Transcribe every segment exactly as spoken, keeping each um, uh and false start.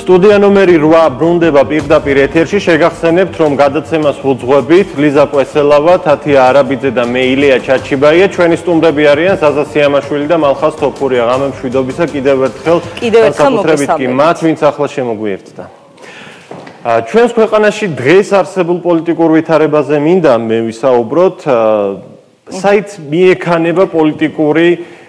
სტუდია ნომერი რვა ბრუნდება პირდაპირ ეთერში. შეგახსენებთ, რომ გადაცემას ვუძღვებით ლიზა კვესელავა, თათია არაბიძე და მე ილია ჩაჩიბაია. ჩვენი სტუმრები არიან ზაზა სიამაშვილი და მალხაზ თოფურია. ღამე მშვიდობისა კიდევ ერთხელ განსაკუთრებით კი მათ, ვინც ახლა შემოგვიერთდა. ჩვენს ქვეყანაში დღეს არსებულ პოლიტიკურ ვითარებაზე მინდა მე ვისაუბროთ. საით მიექანება პოლიტიკური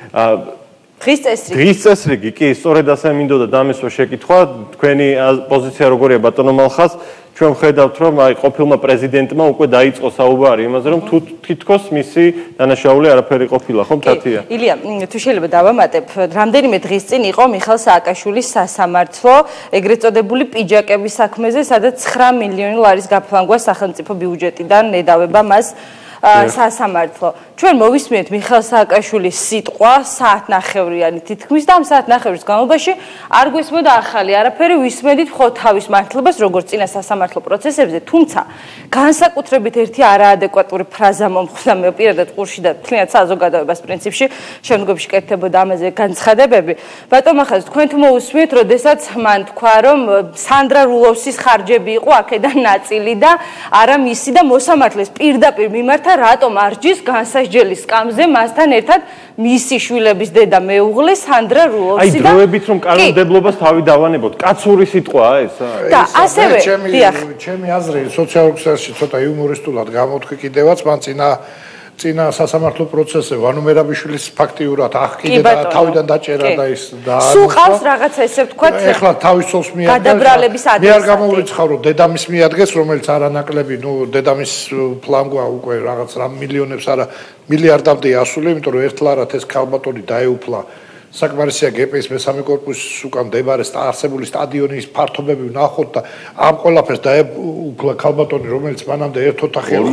დღის წესრიგი, კი, სწორედ ასე მინდოდა დამესვა შეკითხვა. თქვენი პოზიცია როგორია ბატონო მალხაზ? ჩვენ ვხედავთ, რომ აი ყოფილმა პრეზიდენტმა უკვე დაიწყო საუბარი იმაზე, რომ თუ თითქოს მისი დანაშაული არაფერი ყოფილა, ხომ თათია? ილია, თუ შეიძლება დავამატებ, რამდენიმე დღის წინ იყო მიხეილ სააკაშვილის სასამართლო, ეგრეთ წოდებული პიჯაკების საქმეზე, სადაც ცხრა მილიონი ლარის გაფლანგვა სახელმწიფო ბიუჯეტიდან ედავება მას სასამართლო. ჩვენ მოვისმენთ მიხეილ სააკაშვილის სიტყვა საათნახევრიანი თითქმის და ამ საათნახევრის განმავლობაში არ გვესმოდა ახალი არაფერი, ვისმენთ ხო თავის მართლობას როგორც წინა სასამართლო პროცესებზე, თუმცა განსაკუთრებით ერთი არაადეკვატური ფრაზა მომხვდა მე პირადად ყურში და თლიანად საზოგადოებას პრინციპში შემდგომში კეთდებოდა ამაზე განცხადებები. ბატონ მალხაზ, თქვენ თუ მოусმენთ, როდესაც მან თქვა, რომ სანდრა რულოვსის ხარჯები იყო აქედან ნაწილი და არა მისი და მოსამართლეს პირდაპირ მიმართა რატომ არჯის განსასჯელის სკამზე მასთან ერთად მისი შვილების დედა მეუღლე სანდრა რულოვსი და აი დროებით რომ კანონმდებლობას თავი დავანებოთ, კაცური სიტყვაა ეს? და ასევე დიახ, ჩემი აზრი სოციალურ ქსელში ცოტა იუმორისტულად გამოთქვი კიდევაც, მან წინა წინა სასამართლო პროცესზე ვანო მერაბიშვილის ფაქტიურად აღკიდე და თავიდან დაჭერა და ის და სულ ყავს რაღაცა ესე ვთქვათ ეხლა თავის ცოლს მიადგეს გადაბრალების ადრესატი. მე არ გამოვრიცხავ რომ დედამის მიადგეს, რომელიც არანაკლები, ნუ დედამის ფლანგვა უკვე რაღაც რამ მილიონებს არა მილიარდამდე ასული, იმიტომ რომ ერთლარად ეს ქალბატონი დაეუფლა საკმარისია გპ-ის მესამე კორპუსის უკან მდებარე არსებული სტადიონის ფართობები ვნახოთ და ამ ყველაფერს დაეუფლა ქალბატონი, რომელიც მანამდე ერთოთახიან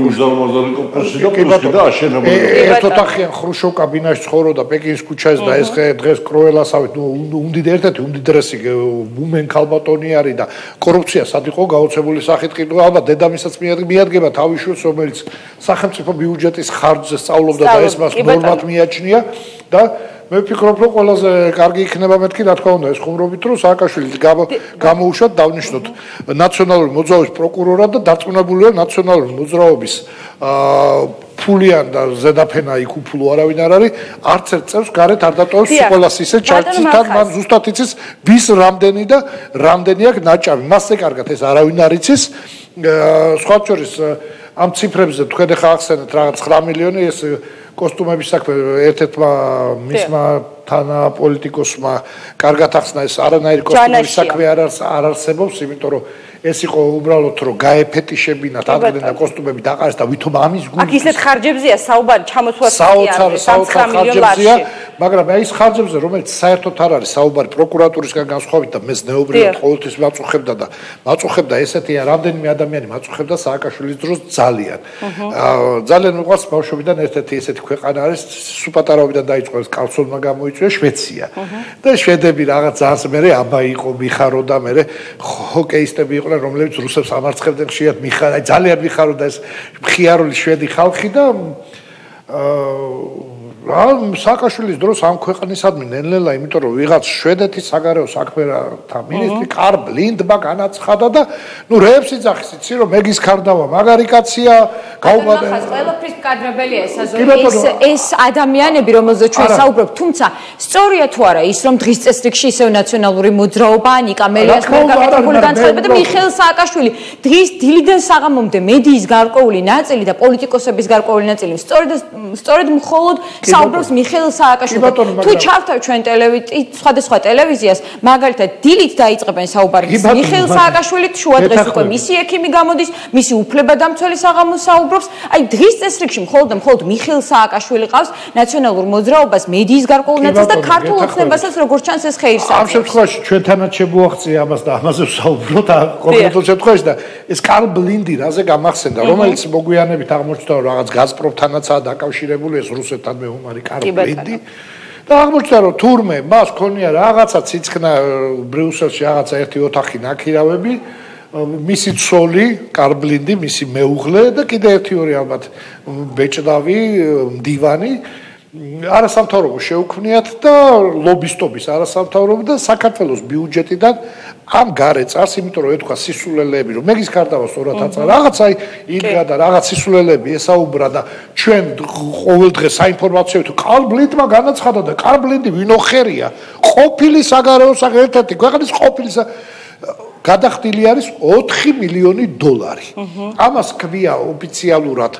ერთოთახიან ხრუშოვკა ბინაში ცხოვრობდა პეკინის ქუჩაზე და ეს დღეს კროელასავით, ნუ უმდიდრესი ერთ-ერთი უმდიდრესი უმენ ქალბატონი არის და კორუფცია სად იყო გაოცებული სახით ყიდვა, ალბათ დედამისაც მიადგება თავის შვილს, რომელიც სახელმწიფო ბიუჯეტის ხარჯზე სწავლობდა და ეს მას ნორმად მიაჩნია და მე ვფიქრობ, რომ ყველაზე კარგი იქნება მეთქი, რა თქმა უნდა, ეს ხუმრობით, რომ სააკაშვილის გამოუშვათ დავნიშნოთ ნაციონალური მოძრაობის პროკურორად და დარწმუნებულია ნაციონალური მოძრაობის ფულიან და ზედაფენა იქ უფლო არავინ არ არის, არც ერთ წევს გარეთ არ დატოვებს სკოლას ისე ჩარჩიდან, მან ზუსტად იცის ვის რამდენი და რამდენი აქვს ნაჭამი. მასზე კარგად ეს არავინ არ იცის. სხვა შორის ამ ციფრებზე თქვენ ახლა ახსენეთ რაღაც ცხრა მილიონი ეს კოსტუმების საქმე ერთ-ერთმა მისმა თანა პოლიტიკოსმა კარგად ახსნა, ეს არანაირი კოსტუმების საქმე არ არსებობს, იმიტომ რომ ეს იყო უბრალოდ რომ გაეფეტიშებინათ ადგილიდან და კოსტუმები დაყარეს და ვითომ ამის გული აქ ისეთ ხარჯებზია საუბარი ჩამოთვლას საოცარ ხარჯებზია, მაგრამ აი ეს ხარჯებზე რომელიც საერთოდ არ არის საუბარი პროკურატურისგან განსხვავებით და მეზნეობრივად ყოველთვის მაწუხებდა და მაწუხებდა ესეთია რამდენიმე ადამიანი მაწუხებდა სააკაშვილის დროს ძალიან. ძალიან მიყვარს ბავშვობიდან ერთ-ერთი ესეთი ქვეყანა არის, სუპატარავიდან დაიწყო ეს კალსონმა გამოიწვია შვეცია. და შვედები რაღაც ძალიან მე აბა იყო მიხარო და მე ჰოკეისტები იყო რომლებიც რუსებს ამარცხებდნენ ხშირად მიხარ, აი ძალიან მიხაროდა ეს მხიარული შვედი ხალხი და აა სააკაშვილის დროს ამ ქვეყნისადმი ნელ-ნელა, იმიტომ რომ ვიღაც შვედეთის საგარეო საქმეთა მინისტრი კარლ ბლინდმა განაცხადა და ნუ რეებს იძახის, იცი რომ მეგის ქარდავა მაგარი კაცია, გაუბადა. ახლა ყველაფრის მკადრებელია ეს ეს ადამიანები, რომელზეც ჩვენ საუბრობთ, თუმცა სწორია თუ არა ის, რომ დღის წესრიგში ისევ ნაციონალური მოძრაობა, ნიკა მელიას გაკეთებული განცხადება და მიხეილ სააკაშვილი დღის დილიდან საღამომდე მედიის გარკვეული ნაწილი და პოლიტიკოსების გარკვეული ნაწილი სწორედ სწორედ მხოლოდ საუბრობს მიხეილ სააკაშვილს. თუ ჩავთავ ჩვენ ტელევიზიას, სხვადასხვა ტელევიზიას, მაგალითად დილით დაიწყებენ საუბარი მიხეილ სააკაშვილით, შუა დღეს უკვე მისი ექიმი გამოდის, მისი უფლებადამცველი საღამოს საუბრობს. აი დღის წესრიგში მხოლოდ და მხოლოდ მიხეილ სააკაშვილი ყავს ნაციონალურ მოძრაობას, მედიის გარკვეულ ნაწილს და ქართულ ოცნებასაც როგორც ჩანს ეს ხეირს ამ შემთხვევაში ჩვენთანაც შემოაღწია ამას და ამაზე ვსაუბროთ კონკრეტულ შემთხვევაში და ეს კარლ ბლინდი რაზე გამახსენდა, რომელიც მოგვიანებით აღმოჩნდა რომ რაღაც გაზპრომთანაცაა დაკავშირებული, ეს რუსეთთან მეომარი კარლ ბლინდი და აღმოჩნდა რომ თურმე მას ქონია რაღაცა ციცქნა ბრიუსელში რაღაცა ერთი ოთახი ნაქირავები, მისი ცოლი კარლ ბლინდი, მისი მეუღლე და კიდე ერთი ორი ალბათ ბეჭდავი, მდივანი არასამთავრობო შეუქმნიათ და ლობისტობის არასამთავრობო და საქართველოს ბიუჯეტიდან ამ გარე წარს, იმიტომ რომ ეთქვა სისულელეები, რომ მეგის გარდავა სწორად აწა რაღაცა იდგა და რაღაც სისულელეები ესაუბრა და ჩვენ ყოველ დღე საინფორმაციო თუ კარლბლინდმა განაცხადა და კარლბლინდი ვინო ხერია, ყოფილი საგარეო საქმეთა ერთ-ერთი ქვეყნის ყოფილი გადახდილი არის ოთხი მილიონი დოლარი. ამას ქვია ოფიციალურად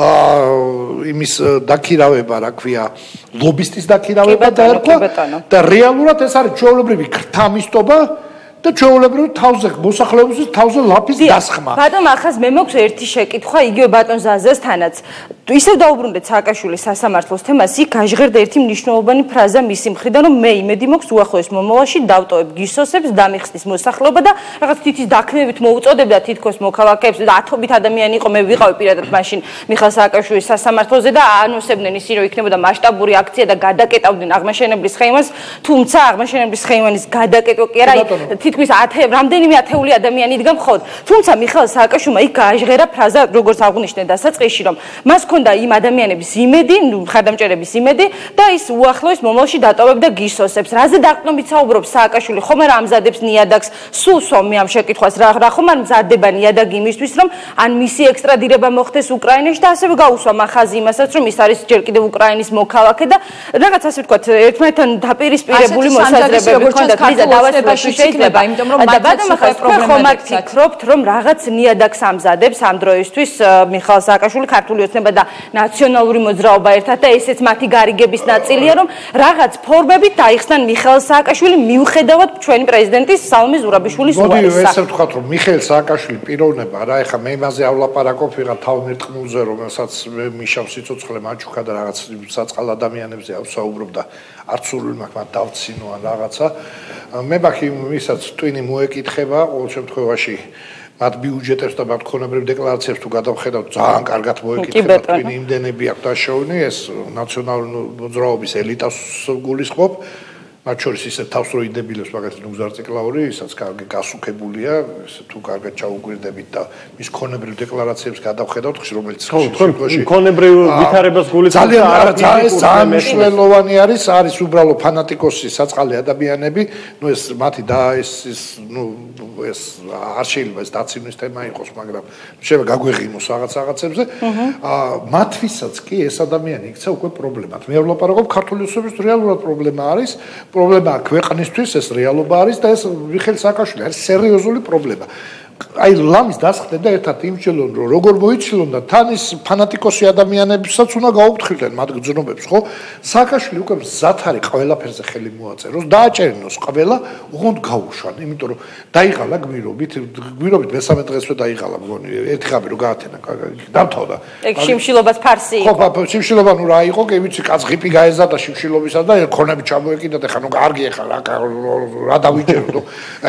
იმის დაქირავება, რა ქვია, ლობისტის დაქირავება და ერქვა და რეალურად ეს არის ჩვეულებრივი ქრთამისტობა და ჩვეულებრივი თავზე მოსახლეობის თავზე ლაფის დასხმა. ბატონ, ახლა მე მაქვს ერთი შეკითხვა, იგივე ბატონ ზაზესთანაც. ისევ დაუბრუნდეთ სააკაშვილის სასამართლოს თემას, იქ გაჟღერდა ერთი მნიშვნელოვანი ფრაზა მისი მხრიდან, რომ მე იმედი მაქვს უახლოეს მომავალში დავტოვებ გისოსებს, დამიხსნის მოსახლეობა და რაღაც თითის დაქმნებით მოუწოდებდა თითქოს მოქალაქეებს და ათობით ადამიანი იყო, მე ვიყავი პირადად მაშინ მიხეილ სააკაშვილის სასამართლოზე და აანონსებდნენ ისინი, რომ იქნებოდა მასშტაბური აქცია და გადაკეტავდნენ აღმაშენებლის სხეიმას, თუმცა აღმაშენებლის სხეიმანის გადაკეტვა კი არა, თითქმის რამდენიმე ათეული ადამიანი იდგა მხოლოდ. თუმცა მიხეილ სააკაშვილმა იქ გააჟღერა ფრაზა, როგორც აღნიშნე დასაწყისში, რომ მას და იმ ადამიანების იმედი, ხარდამჭერების იმედი და ის უახლოეს მომავალში დატოვებდა გისოსებს. რაზე დაყრდნობით საუბრობს სააკაშვილი? ხომ არ ამზადებს ნიადაგს? სულ სომი ამ შეკითხვას რა რა ხომ არ მზადდება ნიადაგი იმისთვის, რომ ან მისი ექსტრადირება მოხდეს უკრაინაში და ასევე გაუსვა მახაზი იმასაც, რომ ის არის ჯერ კიდევ უკრაინის მოქალაქე და რაღაც ასე ვთქვათ, ერთმანეთთან დაპირისპირებული მოსაზრებები ჰქონდათ. ლიზა დავასრულებ შეიძლება, იმიტომ რომ მათ ხომ არ ფიქრობთ, რომ რაღაც ნიადაგს ამზადებს ამ დროისთვის მიხეილ სააკაშვილი ქართული ოცნება და ნაციონალური მოძრაობა ერთად და ესეც მათი გარიგების ნაწილია, რომ რაღაც ფორმებით დაიხსნან მიხეილ სააკაშვილი მიუხედავად ჩვენი პრეზიდენტის სალომე ზურაბიშვილის უარესა. მოდი ესე ვთქვათ, რომ მიხეილ სააკაშვილი პიროვნება რა, ეხა მე იმაზეავლაპარაკობ ვიღა თავმერტყმულზე, რომელსაც მიშავ სიცოცხლე მაჩუქა და რაღაც საწყალ ადამიანებზე ავსაუბრობ და არც სურვილი მაქვს მათ დავცინო ან რაღაცა. მე ბაქი ვისაც ტვინი მოეკითხება, ყოველ შემთხვევაში მათ ბიუჯეტებს და მათ ქონებრივ დეკლარაციებს თუ გადავხედავთ, ძალიან კარგად მოეკითხება, ტვინი იმდენები აქვს დაშოვინი, ეს ნაციონალური მოძრაობის ელიტას გულისხმობ. მათ შორის ისე თავს რო იდებილებს მაგალითად უგზარ ციკლაური, ისაც კარგი გასუქებულია, თუ კარგად ჩაუგვირდებით და მის ქონებრივ დეკლარაციებს გადავხედავთ, რომელიც შემთხვევაში ქონებრივ ვითარებას გულისხმობს ძალიან მნიშვნელოვანი არის, არის უბრალო ფანატიკოსი საწყალი ადამიანები, ну ეს მათი და ეს ის ну ეს არ შეიძლება ეს დაცინვის თემა იყოს, მაგრამ შეიძლება გაგვეღიმოს რაღაც რაღაცებზე. აა მათთვისაც კი ეს ადამიანი იქცა უკვე პრობლემად. მე ვლაპარაკობ ქართული ოცნების რეალურად პრობლემა არის. პრობლემა ქვეყნისთვის ეს რეალობა არის და ეს მიხეილ სააკაშვილი არის სერიოზული პრობლემა. აი ლამის დასხდენ და ერთად იმჩელონ რომ როგორ მოიცილონ და თან ის ფანატიკოსი ადამიანებსაც უნდა გაუფრთხილდნენ მათ გრძნობებს, ხო? სააკაშვილი უკვე მზად არის ყველაფერზე ხელი მოაწეროს, დააჭერინოს ყველა, უღონდ გაუშვან, იმიტომ რომ დაიღალა გმირობით, გმირობით მესამე დღესვე დაიღალა მგონი, ერთი ხაბი რო გაათენა, დამთავრდა. ეგ შიმშილობას ფარსი იყო. ხო, შიმშილობა ნუ რა იყო, კი ვიცი, კაცღიპი გაეზარდა შიმშილობისა და ქონები ჩამოეკიდა და ხა ნუ კარგი ეხა რა რა დავიჭერო.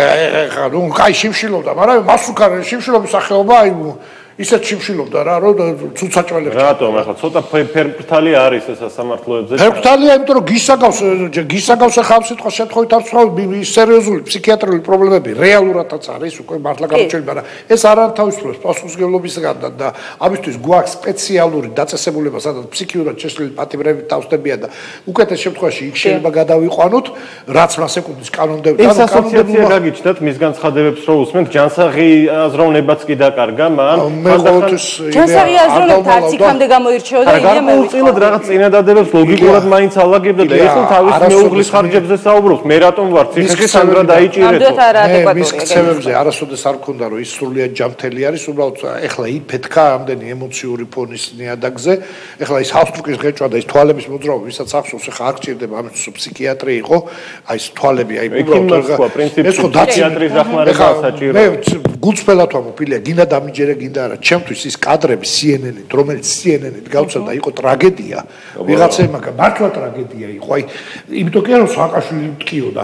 ეხა ნუ კაი შიმშილობდა, მაგრამ მასუკარ შიმშილობის სახეობა აი ისეთ შიმშილობდა რა, რომ ცუცაჭველებს. რატომ ახლა ცოტა ფერფრთალი არის ეს სასამართლოებზე? ფერფრთალია, იმიტომ რომ გისაგავს, გისაგავს ახლა ამ სიტყვა შემთხვევით არ ვცხოვრობ, სერიოზული ფსიქიატრიული პრობლემები რეალურადაც არის, უკვე მართლა გამოჩვენილი, მაგრამ ეს არ ართავისუფლებს პასუხისმგებლობისგან და ამისთვის გვაქვს სპეციალური დაწესებულება, სადაც ფსიქიურად შეშლილი პატიმრები თავსდებიან და უკეთეს შემთხვევაში იქ შეიძლება გადავიყვანოთ, რაც მას ეკუთვნის კანონმდებლობა. ეს ასოციაცია გაგიჩნდათ მის განცხადებებს რო უსმენთ, ჯანსაღი აზროვნებაც კი დაკარგა, მაგრამ მე ყოველთვის ჯანსაღი აზროვნებთ არც იქამდე გამოირჩეოდა იდეა მე უწილად რაღაც წინადადებებს ლოგიკურად მაინც ალაგებდა და ეს თავის მეუღლის ხარჯებზე საუბრობს. მე რატომ ვარ ციხეში სანდრა დაიჭირეთო? მის ქცევებზე არასოდეს არ მქონდა რომ ის სრულიად ჯამთელი არის, უბრალოდ ეხლა იფეთქა ამდენი ემოციური ფონის ნიადაგზე. ეხლა ის ჰავსტუკის ღეჭვა და ის თვალების მოძრაობა, ვისაც ახსოვს, ეხლა არ გჭირდება ამისთვის ფსიქიატრი იყო, აი ეს თვალები, აი უბრალოდ ეს ხო ფსიქიატრის დახმარება საჭირო. მე გულწრფელად ვამოფილია, გინდა დამიჯერე, გინდა არა, ჩემთვის ის კადრები C N N-ით, რომელიც C N N-ით გავცემა, იყო ტრაგედია. ვიღაცებმა მართლა ტრაგედია იყო. აი, იმიტომ კი არა სააკაშვილი მткиოდა,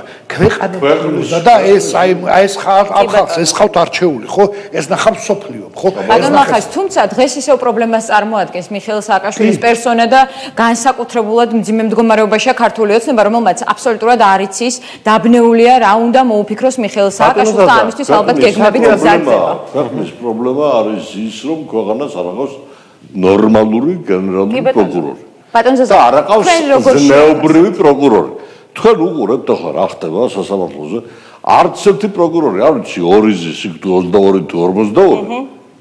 ქვეყანა და ეს აი ეს ხალხს, ეს ხალხ არჩეული, ხო? ეს ნახავ სოფლიო, ხო? მაგრამ ახლა თუმცა დღეს ისევ პრობლემას წარმოადგენს მიხეილ სააკაშვილის პერსონა და განსაკუთრებულად მძიმე მდგომარეობაშია ქართული ოცნება, რომელმაც აბსოლუტურად არ იცის, დაბნეულია რა უნდა მოუფიქროს მიხეილ სააკაშვილს და ამისთვის ალბათ გეგმებით მზადდება. ქვეყნის პრობლემა არის ის, რომ ქვეყანას არ აქვს ნორმალური გენერალური პროკურორი. ბატონო ზაზა, და არ აყავს თქვენ როგორ ზნეობრივი პროკურორი. თქვენ უყურებთ ახლა რა ხდება სასამართლოზე? არც ერთი პროკურორი, არ ვიცი, ორიზის იქ თუ ოცდაორი თუ ორმოცდაორი.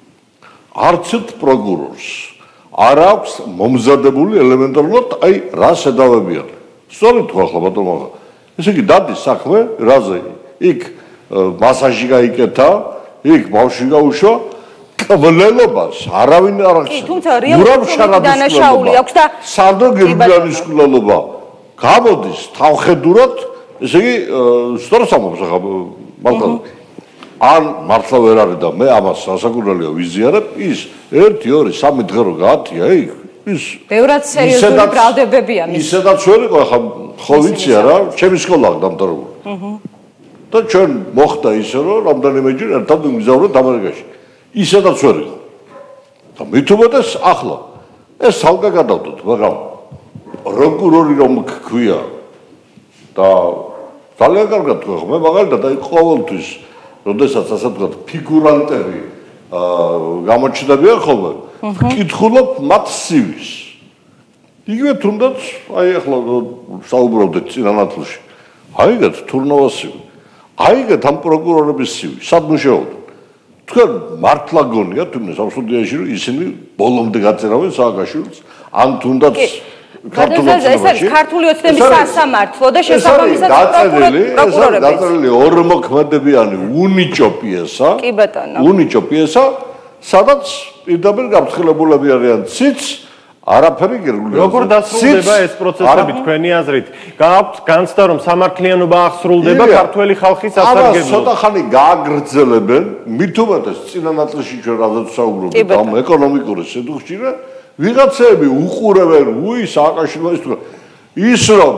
არც ერთ პროკურორს არ აქვს მომზადებული ელემენტარულად, აი, რა შედავებია. სწორედ თუ ახლა ბატონო, ესე იგი დადის საქმე, რაზე? იქ მასაჟი გაიკეთა, იქ ბავშვი გაუშვა, კვლელობას არავინ არ აქვს. კი, თუმცა რეალურად დანაშაული აქვს და სანდრო გერგლანის კვლელობა გამოდის თავხედურად, ესე იგი სწორად ამბობს ახლა მართლა. ან მართლა ვერ არის და მე ამას სასაკურველია ვიზიარებ, ის ერთი, ორი, სამი დღე რო გაათია იქ, ის ბევრად სერიოზული ბრალდებებია მის. ისედაც ვერ იყო ახლა ხო ვიცია რა, ჩემი სკოლა დამთავრებული. და ჩვენ მოხდა ისე რომ რამდენიმეჯერ ერთად ვიმგზავრეთ ამერიკაში. ისედაც ვერ იყო. და მით უმეტეს ახლა ეს სალკა გადავდოთ, მაგრამ პროკურორი რომ გქვია და ძალიან კარგად თქვა, მე მაგალითად აი ყოველთვის როდესაც ასე ვთქვათ ფიგურანტები გამოჩნდებიან ხოლმე, ვკითხულობ მათ სივის. იგივე თუნდაც აი ახლა საუბრობდით წინანათლში. აიგეთ თურნოვასივი. აიგეთ ამ პროკურორების სივი, სად მუშაობდნენ. თქვენ მართლა გონიათ თუნდაც სამსუდიაში რომ ისინი ბოლომდე გაწერავენ სააკაშვილს, ან თუნდაც ქართულში ეს არის ქართული ოცნების სასამართლო და შესაბამისად პროკურორები. დაწერილი ორმოქმედებიანი უნიჭო პიესა. კი ბატონო. უნიჭო პიესა, სადაც პირდაპირ გაფრთხილებულები არიან ციც არაფერი გერგული. როგორ დასრულდება ეს პროცესები თქვენი აზრით? გააქვთ განცდა რომ სამართლიანობა აღსრულდება ქართველი ხალხის ასარგებლოდ. ამას ცოტა ხანი გააგრძელებენ, მით უმეტეს წინა ნაწილში ჩვენ რადგან საუბრობთ ამ ეკონომიკური სედუხჭირა, ვიღაცები უყურებენ, უი სააკაშვილოს თუ ის რომ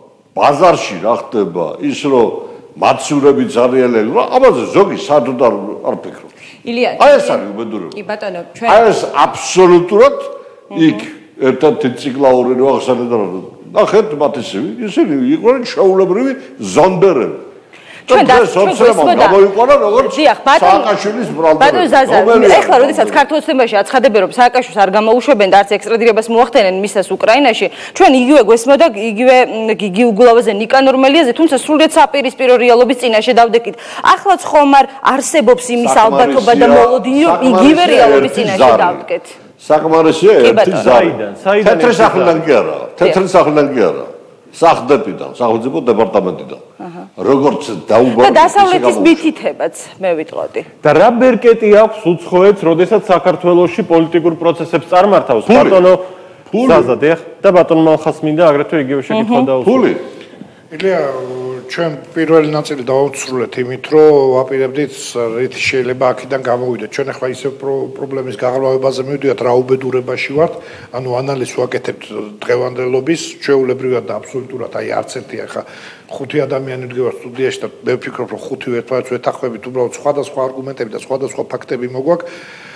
ბაზარში რა ხდება, ის რომ მაცურები ძალიან, ამაზე ზოგი საერთოდ არ ფიქრობს. ილია, აი ეს არის უბედურება. კი ბატონო, ჩვენ აი ეს აბსოლუტურად იქ ერთ-ერთი ციკლაური რო ახსენეთ და ნახეთ მათ ისევ ისინი იყვნენ შეულებრივი ზონდერები. ჩვენ გამოიყვანა როგორც სააკაშვილის ბრალდებები. ბატონო ზაზა, ეხლა როდესაც ქართულ ოცნებაში აცხადებენ რომ სააკაშვილს არ გამოუშვებენ და არც ექსტრადირებას მოახდენენ მისას უკრაინაში, ჩვენ იგივე გვესმოდა იგივე გიგი უგულავაზე, ნიკა ნორმალიაზე, თუმცა სრულიად საპირისპირო რეალობის წინაშე დავდექით. ახლაც ხომ არ არსებობს იმის ალბათობა და მოლოდინი რომ იგივე რეალობის წინაშე დავდგეთ. საკმარისია ერთი ზარი. თეთრი სახლიდან კი არა, თეთრი სახლიდან კი არა. სახლდებიდან, სახელმწიფო დეპარტამენტიდან. როგორც დაუბარდა და დასავლეთის მითითებაც მე ვიტყოდი. და რა ბერკეტი აქვს უცხოეთს, როდესაც საქართველოში პოლიტიკურ პროცესებს წარმართავს ბატონო ზაზად და ბატონო მალხასმინდა აგრეთვე იგივე შეკითხვა დაუსვა. ფული. ილია, ჩვენ პირველი ნაწილი დავუსრულეთ იმით, რომ ვაპირებდით რითი შეიძლება აქედან გამოვიდეთ. ჩვენ ახლა ისევ პრობლემის გაღრმავებაზე მივიდივართ, რა უბედურებაში ვართ, ანუ ანალიზს ვაკეთებთ დღევანდელობის, ჩვეულებრივად და აბსოლუტურად, აი არც ერთი ახლა ხუთი ადამიანი ვდგება სტუდიაში და მე ვფიქრობ, რომ ხუთი ერთმანეთს ვეთანხმებით, უბრალოდ სხვადასხვა არგუმენტები და სხვადასხვა ფაქტები მოგვაქვს.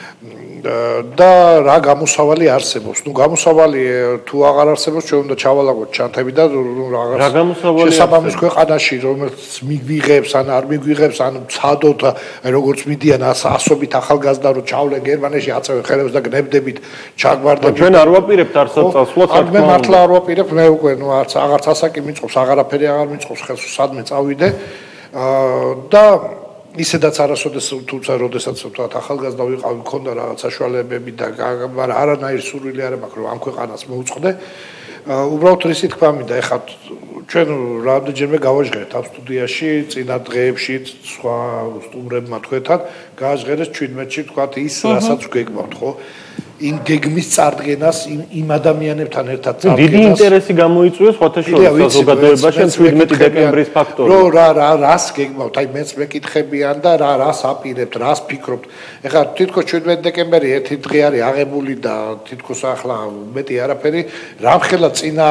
და რა გამოსავალი არსებობს. ნუ გამოსავალი თუ აღარ არსებობს, ჩვენ უნდა ჩავალაგოთ ჩანთები და რა გამოსავალი შესაბამის ქვეყანაში, რომელიც მიგვიღებს, ან არ მიგვიღებს, ან ცადოთ, აი როგორც მიდიან ასობით ახალგაზრდა რო ჩავლენ გერმანიაში, აწევენ ხელებს და გნებდებით, ჩაგვარდებით. ჩვენ არ ვაპირებთ არსად-წასვლას, არ მე მართლა არ ვაპირებ, მე უკვე ნუ არც აღარც ასაკი მიწყობს, აღარაფერი აღარ მიწყობს ხელს, სადმე წავიდე. და ისედაც არასოდეს თუმცა როდესაც ვთქვათ ახალგაზრდა ვიყავი, მქონდა რაღაც საშუალებები და მაგრამ არანაირი სურვილი არ მაქვს რომ ამ ქვეყანას მოვუწყდე. უბრალოდ ისი თქვა მინდა, ეხლა ჩვენ რამდენჯერმე გავაჟღერეთ ამ სტუდიაში, წინა დღეებში სხვა სტუმრებმა თქვენთან, გააჟღერეს ჩვიდმეტში ვთქვათ ის, რასაც გეგმავთ, ხო? იმ გეგმის წარდგენას, იმ ადამიანებთან ერთად წარდგენას. დიდი ინტერესი გამოიწვია სხვათა შორის საზოგადოებაში შვიდმეტი დეკემბრის ფაქტორი. რო რა რა რას გეგმავთ? აი მეც მეკითხებიან და რა რას აპირებთ, რას ფიქრობთ? ეხლა თითქოს შვიდმეტი დეკემბერი ერთი დღე არის აღებული და თითქოს ახლა მეტი არაფერი. რამხელა წინა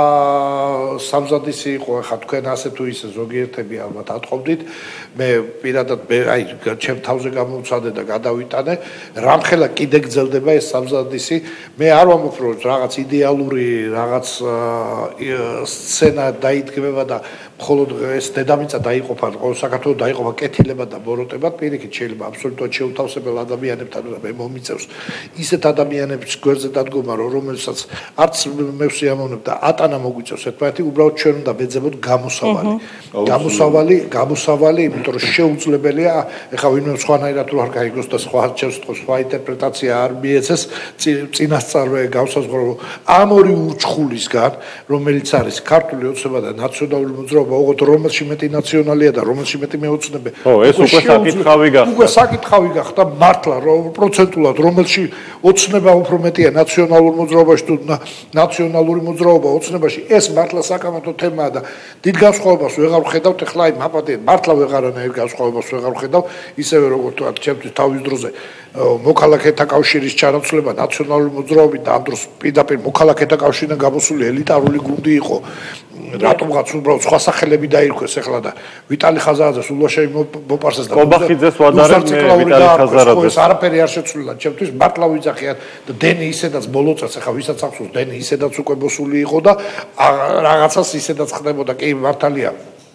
სამზადისი იყო, ეხლა თქვენ ასე თუ ისე ზოგიერთები ალბათ ატყობდით. მე პირადად აი ჩემ თავზე გამოვცადე და გადავიტანე. რამხელა კიდე გრძელდება ეს სამზადისი. მე არ ვამბობ რომ რაღაც იდეალური რაღაც სცენა დაიდგება და მხოლოდ ეს დედამიწა დაიყოფა, ყოველ საქართველოს დაიყოფა კეთილებად და ბოროტებად, პირიქით შეიძლება აბსოლუტურად შეუთავსებელ ადამიანებთან მე მომიწევს ისეთ ადამიანების გვერდზე დადგომა, რომელსაც არც მე ვსიამოვნებ და ატანა მოგვიწევს ერთმანეთი, უბრალოდ ჩვენ უნდა ვეძებოთ გამოსავალი. გამოსავალი, გამოსავალი, იმიტომ რომ შეუძლებელია, ეხლა ვინმე სხვანაირად რო არ გაიგოს და სხვა არჩევს, სხვა ინტერპრეტაცია არ მიეცეს, წინასწარმე გავსაზღვრო ამ ორი ურჩხულისგან, რომელიც არის ქართული ოცნება და ნაციონალური მოძრაობა, ოღონდ რომელში მეტი ნაციონალია და რომელში მეტი მეოცნებე. ო, ეს უკვე საკითხავი გახდა. უკვე საკითხავი გახდა მართლა, რომ პროცენტულად რომელში ოცნება უფრო მეტია ნაციონალურ მოძრაობაში თუ ნაციონალური მოძრაობა ოცნებაში, ეს მართლა საკამათო თემაა და დიდ განსხვავებას ვეღარ ვხედავთ, ეხლა აი მაპატიეთ, მართლა ვეღარანაირ განსხვავებას ვეღარ ვხედავ, ისევე როგორც თქვა, ჩემთვის თავის დროზე მოქალაქეთა კავშირის ჩანაცვლება ნაციონალური მოძრაობით და ამ დროს პირდაპირ მოქალაქეთა კავშირიდან გამოსული ელიტარული გუნდი იყო. რატომღაც უბრალოდ სხვა სახელები დაირქვეს ეხლა და ვიტალი ხაზარაძეს ულვაშევი მოპარსეს და კობახიძეს ვადარებ მე ვიტალი ხაზარაძეს არაფერი არ შეცვლილა ჩემთვის მართლა ვიძახიან და დენი ისედაც ბოლოწას ეხლა ვისაც ახსოვს დენი ისედაც უკვე მოსული იყო და რაღაცას ისედაც ხდებოდა კი მართალია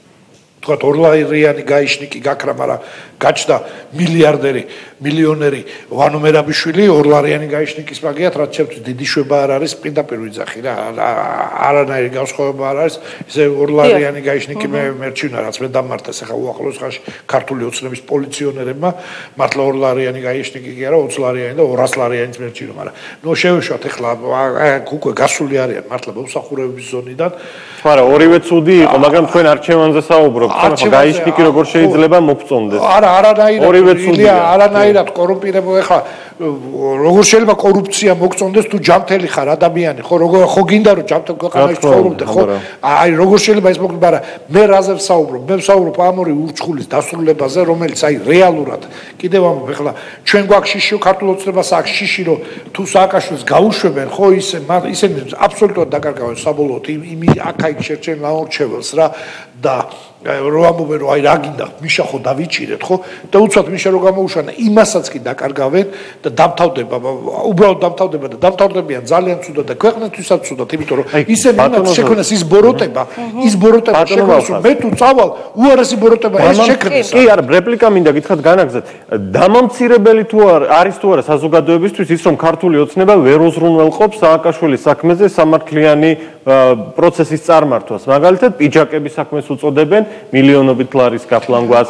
თქვა ორლაირიანი გაიშნიკი გაქრა მაგრამ გაჩნდა მილიარდერი მილიონერი ვანო მერაბიშვილი ორლარიანი გაიშნიკის მაგიათ რაც ჩემთვის დიდი შვება არ არის პირდაპირ ვიძახი რა არანაირი განსხვავება არ არის ისე ორლარიანი გაიშნიკი მე მერჩინა რაც მე დამმართეს ახლა უახლოეს ხანში ქართული ოცნების პოლიციონერებმა მართლა ორლარიანი გაიშნიკი კი არა ოცლარიანი და ორასლარიანიც მერჩინა მაგრამ ნუ შევეშვათ ახლა უკვე გასული არიან მართლა მომსახურებების ზონიდან არა ორივე ცუდი იყო მაგრამ თქვენ არჩევანზე საუბრობთ ხო გაიშნიკი როგორ შეიძლება მოგწონდეს არა არანაირად არანაირად კორუმპირებული ხა როგორ შეიძლება კორუფცია მოგწონდეს თუ ჯანმრთელი ხარ ადამიანი ხო როგორ ხო გინდა რომ ჯანმრთელ ქვეყანაში ცხოვრობდე ხო აი როგორ შეიძლება ეს მოგწონდეს მაგრამ მე რაზე ვსაუბრობ მე ვსაუბრობ ამ ორი ურჩხულის დასრულებაზე რომელიც აი რეალურად კიდევ ამბობ ეხლა ჩვენ გვაქვს შიში ქართულ ოცნებას აქვს შიში რომ თუ სააკაშვილს გაუშვებენ ხო ისე ისინი აბსოლუტურად დაკარგავენ საბოლოოდ იმ აქა-იქ შერჩენ ლაურჩეველს რა და რო ამბობენ რომ აი რა გინდა მიშა ხო დავიჭირეთ ხო და უცბად მიშა რო გამოუშვანა იმასაც კი დაკარგავენ და დამთავრდება უბრალოდ დამთავრდება და დამთავრდებიან ძალიან ცუდად და ქვეყნისთვისაც ცუდად იმიტომ რომ ისე მანაც შექმნეს ის ბოროტება ის ბოროტება შექმნეს რომ მე თუ წავალ უარესი ბოროტება ეს შექმნეს კი არა რეპლიკა მინდა გითხრათ განაგზეთ დამამცირებელი თუ არის თუ არა საზოგადოებისთვის ის რომ ქართული ოცნება ვერ უზრუნველყოფს სააკაშვილის საქმეზე სამართლიანი პროცესის წარმართვას მაგალითად პიჯაკების საქმეს უწოდებენ მილიონობით ლარის გაფლანგვას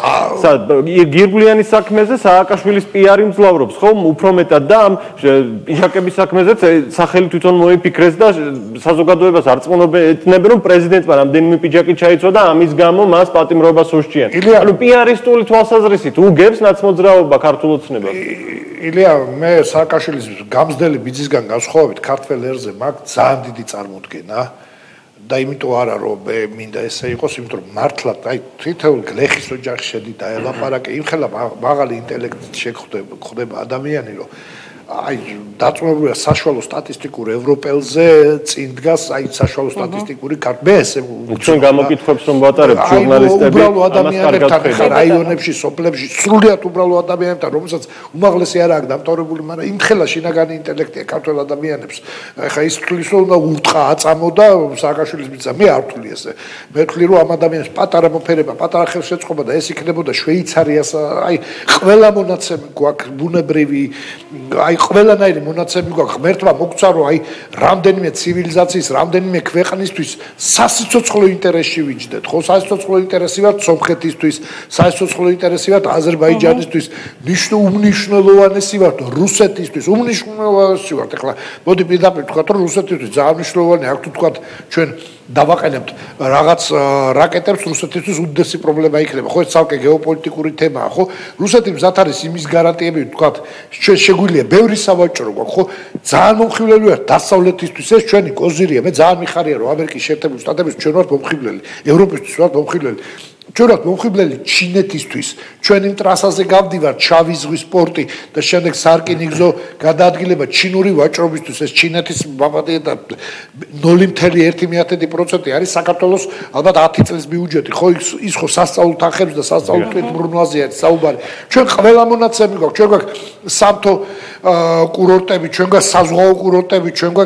გირგვლიანის საქმეზე სააკაშვილის პიარი მძლავრობს ხო უფრო მეტად და ამ პიჯაკების საქმეზეც სახელი თვითონ მოიფიქრეს და საზოგადოებას არწმუნებენ რომ პრეზიდენტმა რამდენიმე პიჯაკი ჩაიცვა და ამის გამო მას პატიმრობას უსჭიან ანუ პიარისტული თვალსაზრისით უგებს ნაცმოძრაობა ქართულ ოცნებას ილია მე სააკაშვილის გამზდელი ბიძისგან განსხვავებით ქართველ ერზე მაქვს ძალიან დიდი წარმოდგენა და იმიტომ არა რომ მე მინდა ესე იყოს იმიტომ რომ მართლა აი თითოეულ გლეხის ოჯახში შედი და ელაპარაკე იმხელა მაღალი ინტელექტით შეხვდება ადამიანი რომ აი დაწუნებულია საშუალო სტატისტიკურ ევროპელზე წინ დგას აი საშუალო სტატისტიკური კარტა მე ესე ჩვენ გამოკითხვებს რომ ვატარებთ ჟურნალისტები უბრალო ადამიანებთან რაიონებში სოფლებში სრულიად უბრალო ადამიანებთან რომელსაც უმაღლესი არ აქვს დამთავრებული მაგრამ იმხელა შინაგანი ინტელექტია ქართველ ადამიანებს ეხა ის თulis რომ უნდა ურტყა აწამო და სააკაშვილის ბიძა მე არ ვთვლი ესე მე ვთვლი რომ ამ ადამიანებს პატარა მოფერება პატარა ხელშეწყობა და ეს იქნებოდა შვეიცარიას აი ყველა მონაცემი გვაქვს ბუნებრივი აი ყველანაირი მონაცემი გვაქვს ღმერთმა მოგცა რომ აი რამდენიმე ცივილიზაციის რამდენიმე ქვეყნისთვის სასიცოცხლო ინტერესში ვიჯდეთ ხო სასიცოცხლო ინტერესი ვარ სომხეთისთვის სასიცოცხლო ინტერესი ვარ აზერბაიჯანისთვის უმნიშვნელოვანესი ვარ რუსეთისთვის უმნიშვნელოვანესი ვარ ეხლა მოდი პირდაპირ თქვა რომ რუსეთისთვის ძალიან მნიშვნელოვანი აქ თუ თქვა ჩვენ დავაყენებთ რაღაც რაკეტებს რუსეთისთვის უდიდესი პრობლემა იქნება ხო ეს ცალკე გეოპოლიტიკური თემაა ხო რუსეთი მზად არის იმის გარანტიები თქვა შეგვიძლია ბევრი სავაჭრო გვაქვს ხო ძალიან მომხიბლელი ვარ დასავლეთისთვის ეს ჩვენი კოზირია მე ძალიან მიხარია რომ ამერიკის შეერთებული შტატების ჩვენ ვართ მომხიბლელი ევროპისთვის ვართ მომხიბლელი ჩვენ ვართ მომხიბლელი ჩინეთისთვის ჩვენ იმ ტრასაზე გავდივართ შავი ზღვის პორტი და შემდეგ სარკინიგზო გადაადგილება ჩინური ვაჭრობისთვის ეს ჩინეთის ბაბადია და ნული კომა ერთი პროცენტი არის საქართველოს ალბათ ათი წლის ბიუჯეტი ხო ის ხო სასწავლო თანხებს და სასწავლო თვითმფრინავზეა საუბარი ჩვენ ყველა მონაცემი გვაქვს ჩვენ გვაქვს სამთო კურორტები ჩვენ გვაქვს საზღვაო კურორტები ჩვენ გვაქვს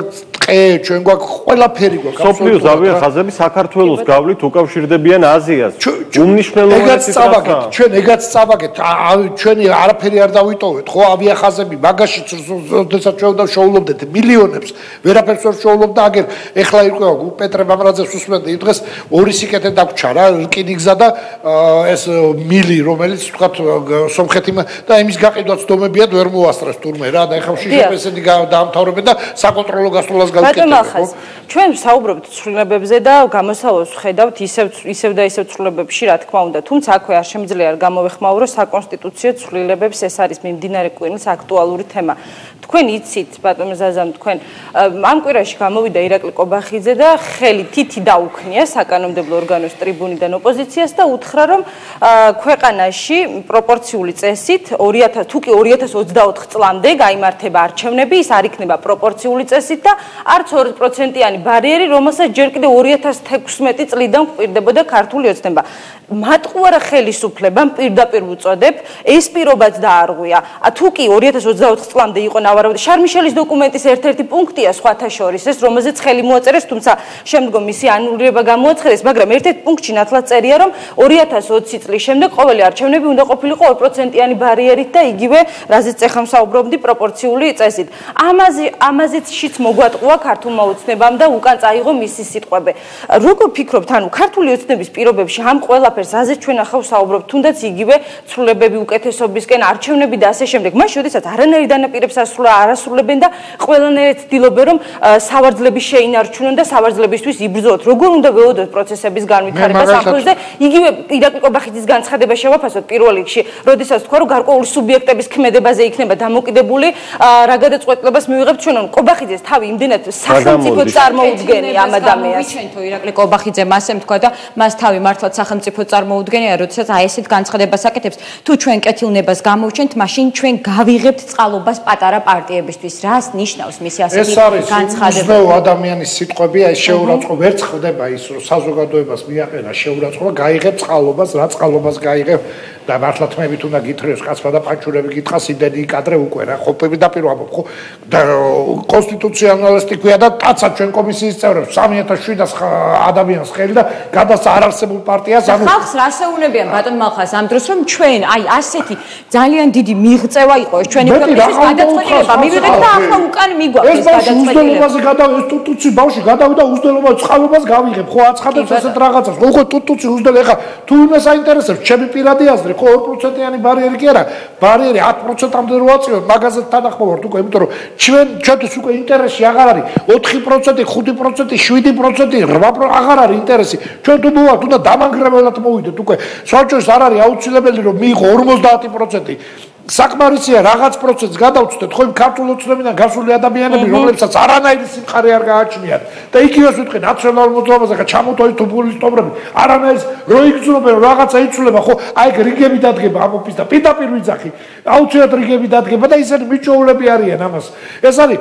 ტყე, ჩვენ გვაქვს ყველაფერი გვაქვს. სოფლიო ზავია ხაზები საქართველოს გავლით უკავშირდებიან აზიას. უმნიშვნელოვანესი წავაგეთ, ჩვენ ეგაც წავაგეთ. ჩვენი არაფერი არ დავიტოვეთ, ხო, ავიახაზები, მაგაშიც როდესაც ჩვენ დავშოულობდეთ მილიონებს, ვერაფერს ვერ შოულობდა, აგერ ეხლა იყო პეტრე მამრაძეს უსმენდი იმ დღეს ორი სიკეთე დაგვრჩა რა, რკინიგზა და ეს მილი, რომელიც თქვათ სომხეთი და იმის გაყიდვაც დომებიად ვერ მოასწრეს თურმე რა და ეხლა შიშაპესეთი დაამთავრებენ და საკონტროლო გასვლას გავკეთებენ. ჩვენ საუბრობთ ცვლილებებზე და გამოსავალს ხედავთ ისევ ისევ და ისევ ცვლილებებში, რა თქმა უნდა, თუმცა აქვე არ შემიძლია არ გამოვეხმაურო საკონსტიტუციო ცვლილებებს, ეს არის მიმდინარე კვირის აქტუალური თემა. თქვენ იცით, ბატონო ზაზამ, თქვენ ამ კვირაში გამოვიდა ირაკლი კობახიძე და ხელი თითი დაუქნია საკანონმდებლო ორგანოს ტრიბუნიდან ოპოზიციას და უთხრა, რომ ქვეყანაში პროპორციული წესით ორი ათას თუ კი ორი ათას ოცდაოთხ წლამდე გაიმართება არჩევნები, ის არ იქნება პროპორციული წესით და არც ორი პროცენტიანი ბარიერი, რომელსაც ჯერ კიდევ ორი ათას თექვსმეტი წლიდან გვპირდებოდა ქართული ოცნება. მათყუ არა ხელისუფლებამ პირდაპირ უწოდებ, ეს პირობაც დაარღვია. თუ კი ორი ათას ოცდაოთხ წლამდე იყო ნავარავდა, შარმიშელის დოკუმენტის ერთ-ერთი პუნქტია სხვათა შორის, ეს რომელზეც ხელი მოაწერეს, თუმცა შემდგომ მისი ანულირება გამოაცხადეს, მაგრამ ერთ-ერთ პუნქტში ნათლად წერია, რომ ორი ათას ოცი წლის შემდეგ ყოველი არჩევნები უნდა ყოფილიყო ორი პროცენტიანი ბარიერით და იგივე, რაზეც ეხლა ვსაუბრობდი, პროპორციული წესით. ამაზე ამაზეც მოგვატყუა ქართულმა ოცნებამ და უკან წაიღო მისი სიტყვები. როგორ ფიქრობთ, ანუ ქართული ოცნების პირობებში ამ ყველაფერს აზეც ჩვენ ახლა ვსაუბრობთ, თუნდაც იგივე ცვლილებები უკეთესობისკენ, არჩევნები და ასე შემდეგ. მას შესაძაც არანაირი დანაპირებს არასრულებენ და ყველანაირად ცდილობენ, რომ სავარძლები შეინარჩუნონ და სავარძლებისთვის იბრძოლოთ. როგორ უნდა ველოდოთ პროცესების განვითარებას ამ ფონზე? იგივე ირაკლი კობახიძის განცხადება შევაფასოთ პირველ რიგში, როდესაც თქვა, რომ გარკვეული სუბიექტების ქმედებაზე იქნება დამოკიდებული რა გადაწყვეტილებას მივიღებთ ჩვენ, რომ კობახიძეს თავი იმდენად სახელმწიფო წარმოუდგენია ამ ადამიანს. ვიცენთო ირაკლი კობახიძე მასემ თქვა და მას თავი მართლაც სახელმწიფო წარმოუდგენია, როდესაც აი ესეთ განცხადებას აკეთებს, თუ ჩვენ კეთილნებას გამოვჩენთ, მაშინ ჩვენ გავიღებთ წყალობას პატარა პარტიებისთვის. რას ნიშნავს მისი ასეთი განცხადება? ეს არის ადამიანის სიტყვები, აი შეურაცხყოფა, ვერ ხდება ის, რომ საზოგადოებას მიაყენა შეურაცხყოფა, გაიღებ წყალობას, რა წყალობას გაიღებ და მართლა თმებით უნდა გითხრეს კაცმა და პანჩურები გითხრას იმდენი კადრე უკვე რა, ხო პირდაპირ ვამბობ, ხო და კონსტიტუციონალისტი ქვია და კაცა ჩვენ კომისიის წევრებს სამი ათას შვიდას ადამიანს ხელი და გადასცა არარსებულ პარტიას, ანუ ხალხს რას ეუბნებიან ბატონ მალხას ამ დროს, რომ ჩვენ აი ასეთი ძალიან დიდი მიღწევა იყო ეს ჩვენი ქვეყნის გადაწყვეტილება მივიღეთ და ახლა უკან მიგვაქვს ეს გადაწყვეტილება. უზდელობაზე გადავიდა ეს ტუტუცი ბავში გადავიდა უზდელობა წყალობას გავიღებ, ხო აცხადებს ესეთ რაღაცას, ხო ხო ტუტუცი უზდელ ეხა თუ იმას აინტერესებს ჩემი პირადი აზრი, ხო ორი პროცენტიანი ბარიერი კი არა, ბარიერი ათი პროცენტამდე რო აწევთ, მაგაზეთ თანახმოვართ უკვე, იმიტომ რომ ჩვენ ჩვენთვის უკვე ინტერესი აღარ არის ოთხი პროცენტი, ხუთი პროცენტი, შვიდი პროცენტი, რვა პროცენტი აღარ არის ინტერესი. ჩვენ თუ მოვართ, უნდა დამანგრეველად მოვიდეთ უკვე. საერთოდ არ არის აუცილებელი რომ მიიღო ორმოცდაათი პროცენტი. საკმარისია რაღაც პროცენტს გადავწყვეტეთ, ხო იმ ქართულ ოცნებიდან გასული ადამიანები, რომლებსაც არანაირი სიმყარე არ გააჩნიათ და იქივეს ვიტყვი ნაციონალურ მოძრაობაზე ხა ჩამოთვალეთ პოპულისტობრები, არანაირის რო იგრძნობენ რაღაცა იცვლება, ხო აი ეგ რიგები დადგება ამოფის და პირდაპირ ვიძახი, აუცილებლად რიგები დადგება და ისინი მიჩვეულები არიან ამას. ეს არის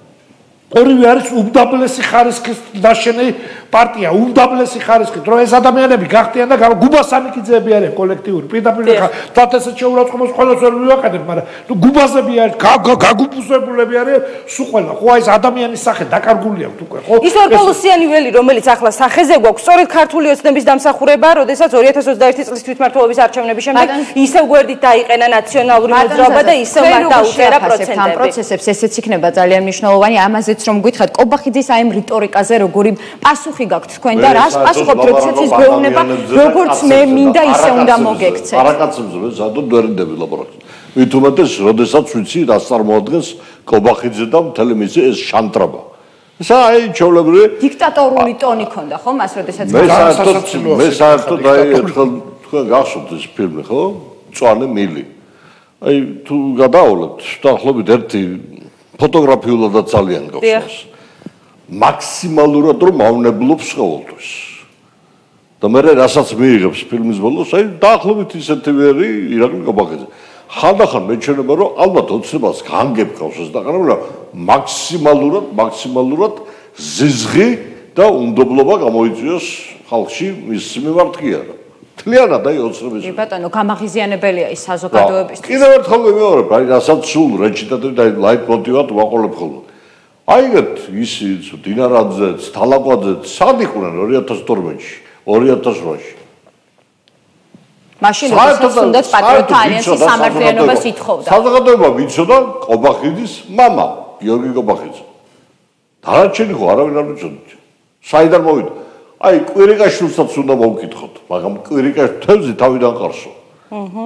ორივე არის უმდაბლესი ხარისხის ნაშენი პარტია, უმდაბლესი ხარისხით, რომ ეს ადამიანები გახდიან და გუბასანიკიძეები არიან კოლექტიური. პირდაპირ ხა თათესეთ შეურაცხყოფას ყველას ვერ მივაყენებ, მაგრამ ნუ გუბაზები არის, გაგუბუსებულები არიან, სულ ყველა. ხო აი ეს ადამიანის სახე დაკარგული აქვს უკვე, ხო? ის ორპოლუსიანი ველი, რომელიც ახლა სახეზე გვაქვს, სწორედ ქართული ოცნების დამსახურებაა, როდესაც ორი ათას ოცდაერთი წლის თვითმმართველობის არჩევნების შემდეგ ისევ გვერდით დაიყენა ნაციონალური მოძრაობა და ისევ მათ დაუწერა პროცენტები. ამ პროცესებს ესეც იქნება ძალიან მნიშვნელოვანი, ამაზეც რომ გითხრათ კობახიძის აი ამ რიტორიკაზე როგორი პასუხი გაქვთ თქვენ და რას პასუხობთ, როდესაც ის გვეუბნება, როგორც მე მინდა ისე უნდა მოგექცეთ. არაკაცებზე მე სადო დერინდები ლაპარაკს. მით უმეტეს, როდესაც ვიცი, რას წარმოადგენს კობახიძე და მთელი მისი ეს შანტრაბა. ეს აი ჩვეულებრივი დიქტატორული ტონი ქონდა ხო მას, როდესაც მე საერთოდ მე საერთოდ აი ერთხელ თქვენ გახსოვთ ეს ფილმი, ხო? მწვანე მილი. აი თუ გადაავლეთ, შეთანხმებით ერთი ფოტოგრაფიულადაც ძალიან გახსოვს. მაქსიმალურად რომ მავნებლობს ყოველთვის. და მე რასაც მიიღებს ფილმის ბოლოს, აი დაახლოებით ისეთი ვერი ირაკლი კობახიძე. ხანდახან მეჩვენება რომ ალბათ ოცნებას განგებყავს ეს და ყარა, მაქსიმალურად, მაქსიმალურად ზიზღი და უნდობლობა გამოიწვიოს ხალხში მის მიმართ კი არა. თლიანად აი ოცნების. კი ბატონო, გამაღიზიანებელია ის საზოგადოებისთვის. კიდევ ერთხელ ვიმეორებ, აი რასაც სულ რეჩიტატივი და ლაიტმოტივად ვაყოლებ ხოლმე. აი ეგეთ ისიც დინარაძეც, თალაკვაძეც სად იყვნენ ორი ათას თორმეტში, ორი ათას რვაში. მაშინ როდესაც თუნდაც პატრიოტთა ალიანსის სამართლიანობას ითხოვდა. საზოგადოება ვიცოდა ყობახიძის მამა, გიორგი ყობახიძე. დანარჩენი ხო არავინ არ იცოდა. საიდან მოვიდა? აი კვირიკაშვილსაც უნდა მოვკითხოთ, მაგრამ კვირიკაშვილს თევზი თავიდან ყარსო. აჰა.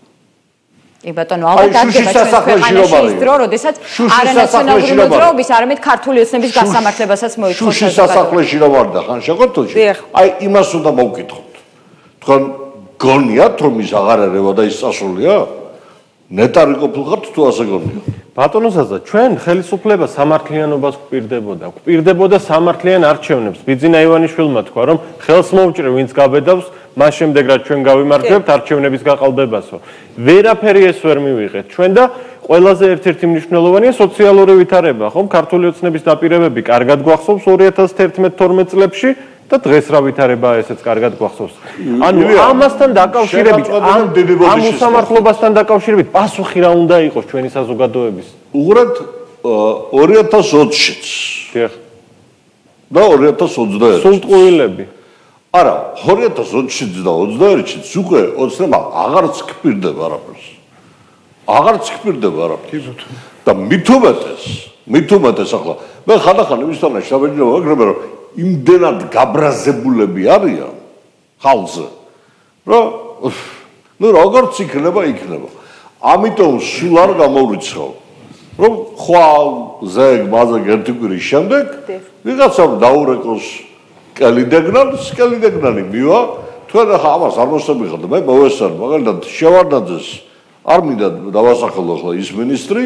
კი ბატონო, ალბათ აღება ჩვენს ქვეყანაში ის დრო, როდესაც არანაციონალური მოძრაობის, არამედ ქართული ოცნების გასამართლებასაც მოითხოვს. შუშის სასახლეში რომ ვარდა ხან შეგვეთოში. აი იმას უნდა მოვკითხოთ. თქვენ გონიათ რომ ის აღარ ერევა და ის წასულია? ნეტარი ყოფილიყავთ თუ ასე გონია? ბატონო ზაზა, ჩვენ ხელისუფლება სამართლიანობას გვპირდებოდა, გვპირდებოდა სამართლიან არჩევნებს. ბიძინა ივანიშვილმა თქვა, რომ ხელს მოვჭრე, ვინც გაბედავს, მას შემდეგ რაც ჩვენ გავიმარჯვებთ არჩევნების გაყალბებასო. ვერაფერი ეს ვერ მივიღეთ. ჩვენ და ყველაზე ერთ-ერთი მნიშვნელოვანია სოციალური ვითარება, ხომ? ქართული ოცნების დაპირებები კარგად გვახსოვს ორი ათას თერთმეტ თორმეტ წლებში და დღეს რა ვითარებაა ესეც კარგად გვახსოვს. ანუ ამასთან დაკავშირებით, ამ უსამართლობასთან დაკავშირებით პასუხი რა უნდა იყოს ჩვენი საზოგადოების? უღრად ორი ათას ოცშიც. დიახ. და ორი ათას ოცდაერთში. სულტყუილები. არა, ორი ათას ოცშიც და ოცდაერთშიც უკვე ოცნება აღარც გპირდება არაფერს. აღარც გპირდება არაფერს. და მით უმეტეს, მით უმეტეს ახლა მე ხანდახან იმისთანა შაბეჭდება ვაკრები რომ იმდენად გაბრაზებულები არიან ხალხზე, რომ ნუ როგორც იქნება, იქნება. ამიტომ სულ არ გამოვრიცხავ, რომ ხვალ ზეგ მაზეგ ერთი კვირის შემდეგ ვიღაცამ დაურეკოს კელიდეგნალს, კელიდეგნალი მივა, თქვენ ახლა ამას არ მოსწებიხართ, მე მოვესწარ, მაგალითად შევარდაძეს არ მინდა დავასახელო ახლა ის მინისტრი,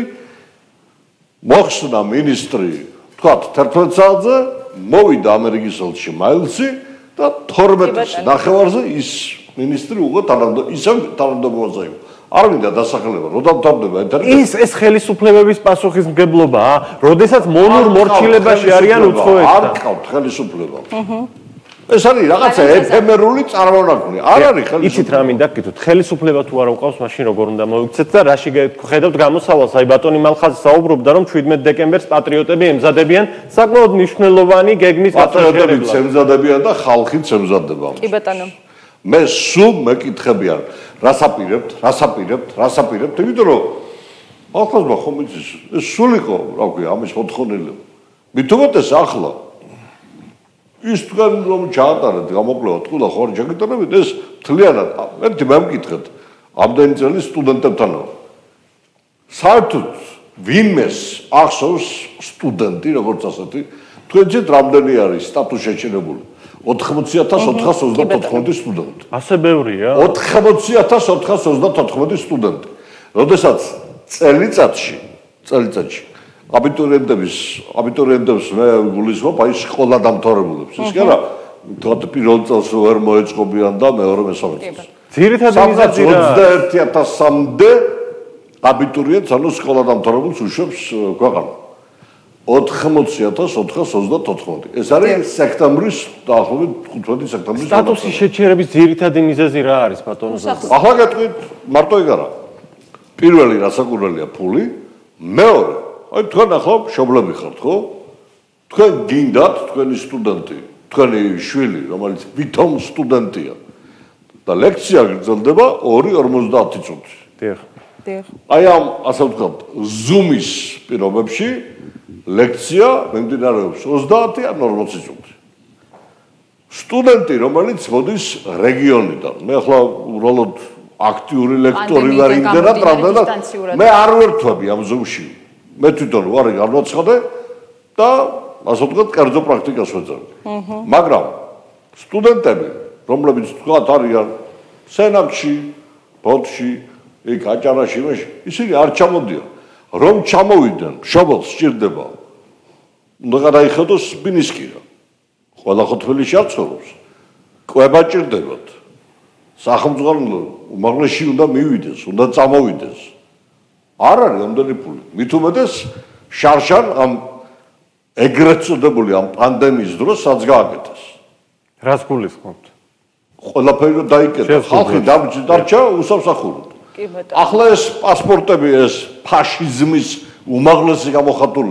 მოხსნა მინისტრი, თქვათ თერთმეტ საათზე მოვიდა ამერიკის ელჩი მაილსი და თორმეტ ნახევარზე ის მინისტრი უკვე თანამდებობა ისევ თანამდებობაზე იყო. არ მინდა დასახელება, რომ დამთავრდება ინტერნეტი. ის ეს ხელისუფლებების პასუხისმგებლობაა, როდესაც მონურ მორჩილებაში არიან უცხოეთთან. არ ყავთ ხელისუფლება. ეს არის რაღაცა ეფემერული წარმონაქმნი. არ არის ხელისუფლება. იცით რა მინდა გითხრათ, ხელისუფლება თუ არ უყავს, მაშინ როგორ უნდა მოვიქცეთ და რაში ხედავთ გამოსავალს? აი ბატონი მალხაზი საუბრობდა, რომ შვიდმეტ დეკემბერს პატრიოტები ემზადებიან საკმაოდ მნიშვნელოვანი გეგმის პატრიოტებიც ემზადებიან და ხალხიც ემზადება. კი ბატონო. მე სულ მეკითხებიან, რას აპირებთ, რას აპირებთ, რას აპირებთ, იმიტომ რომ ახლა ხომ იცის, ეს სულ იყო, რა ქვია, ამის მოთხოვნილება. მით უმეტეს ახლა ის თქვენ რომ ჩაატარეთ გამოკვლევა თქულა ხო არ ჩაგიტარებით ეს თლიანად ერთი მე მკითხეთ ამდენი წელი სტუდენტებთან საერთოდ ვინმეს ახსოვს სტუდენტი როგორც ასეთი თქვენ ძეთ რამდენი არის სტატუს შეჩერებული ოთხმოცი ათას ოთხას ოცდაოთხმეტი სტუდენტი ასე ბევრია ოთხმოცი ათას ოთხას ოცდაოთხმეტი სტუდენტი როდესაც წელიწადში წელიწადში აბიტურიენტების აბიტურიენტებს მე გულისხმობ აი სკოლა დამთავრებულებს ის კი არა თქო პირველ წელს ვერ მოეწყობიან და მეორე მესამე წელს ძირითადად მიზეზია ოცდაერთი ათასამდე აბიტურიენტს ანუ სკოლა დამთავრებულს უშვებს ქვეყანა ოთხმოცი ათას ოთხას ოცდაოთხმეტი ეს არის სექტემბრის დაახლოებით ხუთმეტი სექტემბრის სტატუსის შეჩერების ძირითადი მიზეზი რა არის ბატონო ახლა გეტყვით მარტო ეგ არა პირველი რასაკურველია ფული მეორე აი თქვენ ახლა მშობლები ხართ ხო? თქვენ გინდათ თქვენი სტუდენტი, თქვენი შვილი, რომელიც ვითომ სტუდენტია და ლექცია გრძელდება ორი ორმოცდაათი წუთი. დიახ. დიახ. აი ამ ასე ვთქვათ, Zoom-ის პირობებში ლექცია მიმდინარეობს ოცდაათი ან ორმოცი წუთი. სტუდენტი, რომელიც მოდის რეგიონიდან, მე ახლა უბრალოდ აქტიური ლექტორი ვარ იმდენად, რამდენად მე არ ვერთვები ამ Zoom-ში. მე თვითონ ვარ განვაცხადე და ასე ვთქვათ, კერძო პრაქტიკას ვეძებ. მაგრამ სტუდენტები, რომლებიც თქვათ არიან სენაკში, ბოდში, იქ აჭარაში, ისინი არ ჩამოდიან. რომ ჩამოვიდნენ, მშობელს სჭირდება. უნდა გადაიხედოს ბინისკირა. ყველა ხო თბილისში არ ცხოვრობს. კვება ჭირდებათ. სახელმწიფო უმაღლესში უნდა მივიდეს, უნდა წამოვიდეს. არ არის ამდენი ფული. მით უმეტეს შარშან ამ ეგრეთ წოდებული ამ პანდემიის დროს სადაც გააკეთეს. რას გულისხმობთ? ყველაფერი დაიკეტა. ხალხი დარჩა უსამსახუროდ. ახლა ეს პასპორტები ეს ფაშიზმის უმაღლესი გამოხატულება.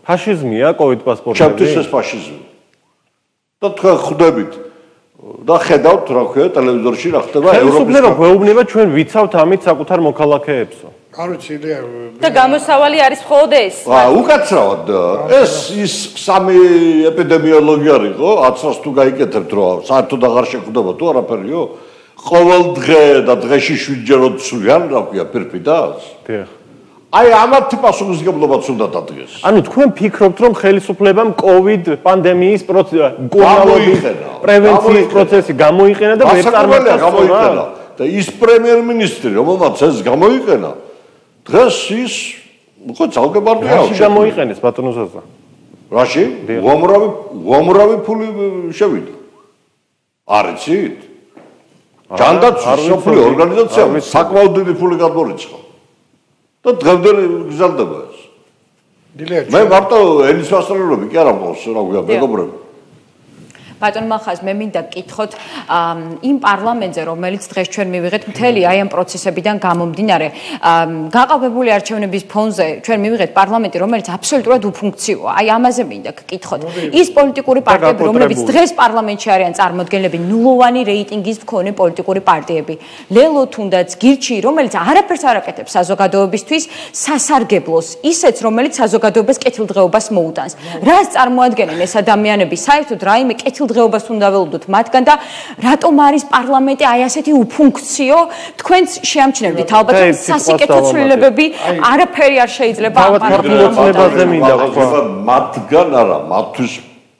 ფაშიზმია COVID პასპორტები? ჩემთვის ეს ფაშიზმია. და თქვენ ხვდებით და ხედავთ რა ქვია ტელევიზორში რა ხდება ევროპის ხელისუფლება გვეუბნება ჩვენ ვიცავთ ამით საკუთარ მოქალაქეებსო. არ ვიცი ილია და გამოსავალი არის მხოლოდ ეს. აა უკაცრავად ეს ის სამი ეპიდემიოლოგი არისო, აცრას თუ გაიკეთებთ რომ საერთოდ აღარ შეხვდება თუ არაფერიო, ყოველ დღე და დღეში შვიდჯერ ცვლიან რა ქვია ფირფიტას. დიახ. აი ამათ პასუხისმგებლობაც უნდა დადგეს. ანუ თქვენ ფიქრობთ რომ ხელისუფლებამ COVID პანდემიის პროცესი პრევენციის პროცესი გამოიყენა და ვერ წარმატდა გამოიყენა და ის პრემიერ-მინისტრი რომელმაც ეს გამოიყენა დღეს ის უკვე ძალკე პარტია რაში გამოიყენეს ბატონო ზაზა? რაში? უამრავი უამრავი ფული შევიდა. არ იცით? ჯანდაცვის სოფლიო ორგანიზაციამ საკმაოდ დიდი ფული გადმორიცხა. და დღემდე გზადდება ეს. მე მარტო ენის მასწავლებლები კი არა მყავს რა ქვია მეგობრები. ბატონ მახას მე მინდა გკითხოთ იმ პარლამენტზე რომელიც დღეს ჩვენ მივიღეთ მთელი აი ამ პროცესებიდან გამომდინარე გაყალბებული არჩევნების ფონზე ჩვენ მივიღეთ პარლამენტი რომელიც აბსოლუტურად უფუნქციოა აი ამაზე მინდა გკითხოთ ის პოლიტიკური პარტიები რომლებიც დღეს პარლამენტში არიან წარმოდგენილები ნულოვანი რეიტინგის მქონე პოლიტიკური პარტიები ლელო თუნდაც გირჩი რომელიც არაფერს არ აკეთებს საზოგადოებისთვის სასარგებლოს ისეც რომელიც საზოგადოებას კეთილდღეობას მოუტანს რას წარმოადგენენ ეს ადამიანები საერთოდ რაიმე კეთილ დღეობას უნდა ველოდოთ მათგან და რატომ არის პარლამენტი აი ასეთი უფუნქციო თქვენც შეამჩნევდით ალბათ რომ სასიკეთო ცვლილებები არაფერი არ შეიძლება ამ პარლამენტზე მინდა ვთქვა მათგან არა მათთვის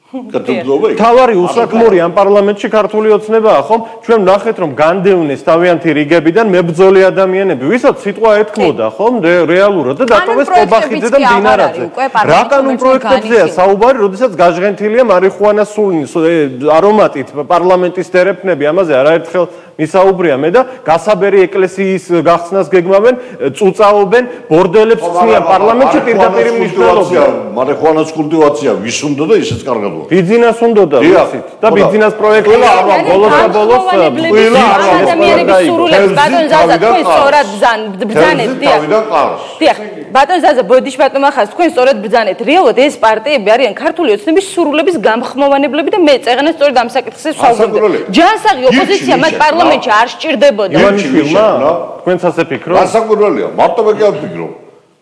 თავარი უსაქმური ამ პარლამენტში ქართული ოცნებაა ხომ ჩვენ ვნახეთ რომ განდევნეს თავიანთი რიგებიდან მებრძოლი ადამიანები ვისაც სიტყვა ეთქმოდა ხომ რეალურად და დატოვეს ყობახიძე და მდინარაძე რა კანონ პროექტებზეა საუბარი როდესაც გაჟღენთილია მარიხუანას სულინის არომატით პარლამენტის დერეფნები ამაზე არაერთხელ მისაუბრია მე და გასაბერი ეკლესიის გახსნას გეგმავენ წუწაობენ ბორდელებს ხსნიან პარლამენტში პირდაპირ მნიშვნელობია მარიხუანას კულტივაცია ვის უნდა და ისეც კარგად ბიზნეს უნდა და ვიცით და ბიზნეს პროექტები არა ბოლოს და ბოლოს ყველა ადამიანების სურვილებს ბატონ ზაზა თქვენ სწორად ბრძანეთ დიახ დიახ ბატონ ზაზა ბოდიში ბატონ ახას თქვენ სწორად ბრძანეთ რეალურად ეს პარტიები არიან ქართული ოცნების სურვილების გამხმოვანებლები და მე წეღანას სწორედ ამ საკითხზე ვსაუბრობდი ჯანსაღი ოპოზიცია მათ პარლამენტში არ სჭირდებოდა ივანიშვილმა თქვენც ასე ფიქრობთ გასაკვირველია მარტო მე კი არ ვფიქრობ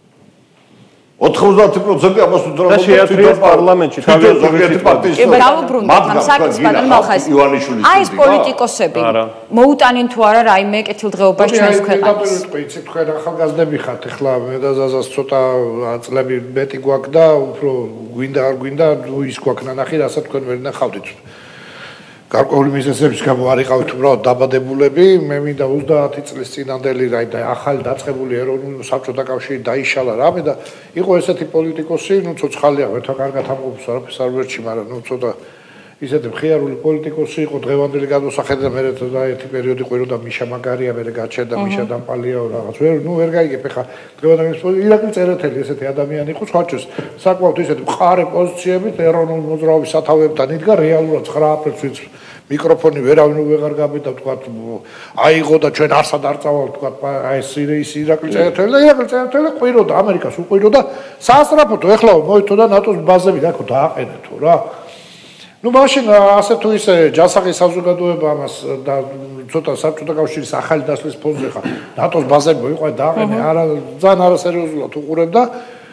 ოთხმოცდაათი პროცენტი ამას უთხრა შეატრიეს პარლამენტში თავიანთი პარტიის დაუბრუნდით ამ საკითხს ბატონ მალხაზ აი ეს პოლიტიკოსები მოუტანენ თუ არა რაიმე კეთილდღეობას ჩვენს ქვეყანას იცით თქვენ ახალგაზრდები ხართ ახლა მე და ზაზას ცოტა წლები მეტი გვაქვს და უფრო გვინდა არ გვინდა ის გვაქვს ნანახი რასაც თქვენ ვერ ნახავდით გარკვეული მიზეზების გამო არ იყავით უბრალოდ დაბადებულები მე მინდა ოცდაათი წლის წინანდელი რა და ახალი დაწყებული ეროვნული საბჭოთა კავშირი დაიშალა რამე და იყო ესეთი პოლიტიკოსი ნუ ცოცხალია ვერთა კარგად ამყოფს არაფერს არ ვერჩი მაგრამ ნუ ცოტა ისეთი მხიარული პოლიტიკოსი იყო დღევანდელი გადმოსახედი და მე და ერთი პერიოდი ყვირო და მიშა მაგარია მე გაჩერდა მიშა დამპალიაო რაღაც ვერ ნუ ვერ გაიგებ ეხა დღევანდელი ირაკლი წერეთელი ესეთი ადამიანი იყო სხვაჩოს საკმაოდ ისეთი მყარი პოზიციებით ეროვნული მოძრაობის სათავეებთან იდგა რეალურად ცხრა აპრილს ვინც მიკროფონი ვერავინ ვეღარ გაბედა თქვა აიღო და ჩვენ არსად არ წავალ თქვა აი ეს ირაკლი წერეთელი და ირაკლი წერეთელი ყვირო და ამერიკას უყვირო და საასტრაფოთო ეხლა მოითო და ნატოს ბაზები რა ხო დააყენეთო რა ну машин ასე თუ ისე ჯანსაღი საზოგადოება ამას და ცოტა საბჭოთა კავშირის ახალი დასვლის ფონზე ხა ნატოს ბაზები მოიყვა დააყენე არა ძალიან არასერიოზულად უყურებდა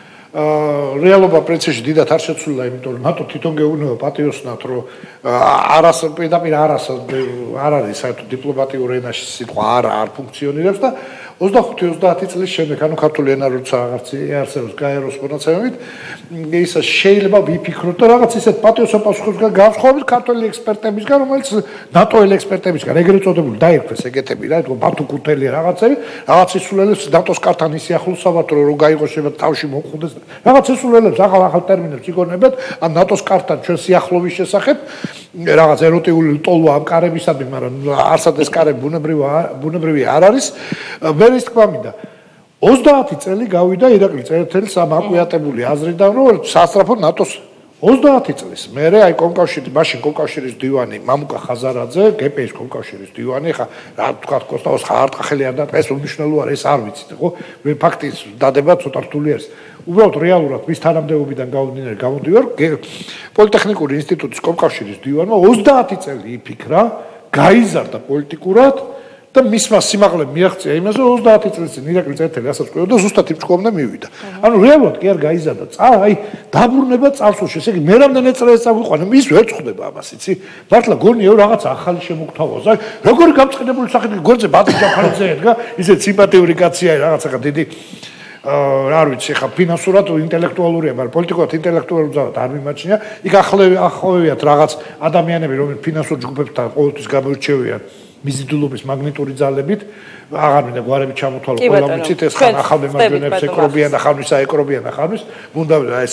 რეალობა პრინციპში დიდად არ შეცვლილა იმიტომ რომ ნატო თვითონ გეუბნება პატიოსნად რომ არას პირდაპირ არას არ არის საერთოდ დიპლომატიურ ენაში სიტყვა არა არ ფუნქციონირებს და ოცდახუთი ოცდაათი წლის შემდეგ ანუ ქართული ენა როცა რაღაც არსებობს გაეროს მონაცემებით ის შეიძლება ვიფიქროთ და რაღაც ისეთ პატიოსო პასუხისგან განსხვავებით ქართული ექსპერტებისგან რომელიც ნატოელი ექსპერტებისგან ეგრეთ წოდებული დაირქვეს ეგეთები რა თქო ბათუ კუთელი რაღაცები რაღაც ისულელებს ნატოს კართან ისე ახლოს საბათრო რომ გაიღო შეიძლება თავში მოხდეს რაღაც ისულელებს ახალ ახალ ტერმინებს იგონებთ ან ნატოს კართან ჩვენ სიახლოვის შესახებ რაღაც ეროტიული ტოლვა ამ კარებისადმი მაგრამ არსად ეს კარები ბუნებრივი ბუნებრივი არ არის ვერ ის თქვა მინდა ოცდაათი წელი გავიდა ირაკლი წერეთელის ამ აკვიატებული აზრიდან რომ სასწრაფო ნატოს ოცდაათი წლის მერე აი კომკავშირი მაშინ კომკავშირის დივანი მამუკა ხაზარაძე გპ-ის კომკავშირის დივანი ხა რა თქვა კოსტაოს ხარტყახელი არ და ეს უნიშნელო არ ეს არ ვიცით ხო ფაქტის დადება ცოტა რთული არის უბრალოდ რეალურად მის თანამდებობიდან გამომდინარე გამოდივარ პოლიტექნიკური ინსტიტუტის კომკავშირის დივანმა ოცდაათი წელი იფიქრა გაიზარდა პოლიტიკურად და მისმა სიმაღლე მიაღწია იმაზე ოცდაათი წლის წინ ირაკლი წერტელი ასაც ყובה და ზუსტად იმ ჭკომდა მივიდა. ანუ რეალურად კი არ გაიზარდა. აი დაბრუნება წარსულში. ესე იგი მე რამდენი წელს წავიყვანე, ის ვერ წხვდება ამას, იცი? მართლა გონიო რაღაც ახალი შემოგთავაზ. აი როგორი გამწყინებული სახით გორზე ბატი ჯაფარიძე ედგა, ისე სიმპათიური კაცია რაღაცა დიდი აა არ ვიცი ხა ფინანსურად ინტელექტუალურია, მაგრამ პოლიტიკურად ინტელექტუალურ ძალად არ მიმაჩნია. იქ ახლავე ახლავეათ რაღაც ადამიანები, რომლებიც ფინანსურ ჯგუფებთან ყოველთვის გამოირჩევიან. მიზიდულობის მაგნიტური ძალებით აღარ მინდა გვარები ჩამოთვალო ყველა ვიცით ეს ხან ახალ მემარჯვენეებს ეკრობიან და ხან ვისა ეკრობიან და ხან ვის უნდა ეს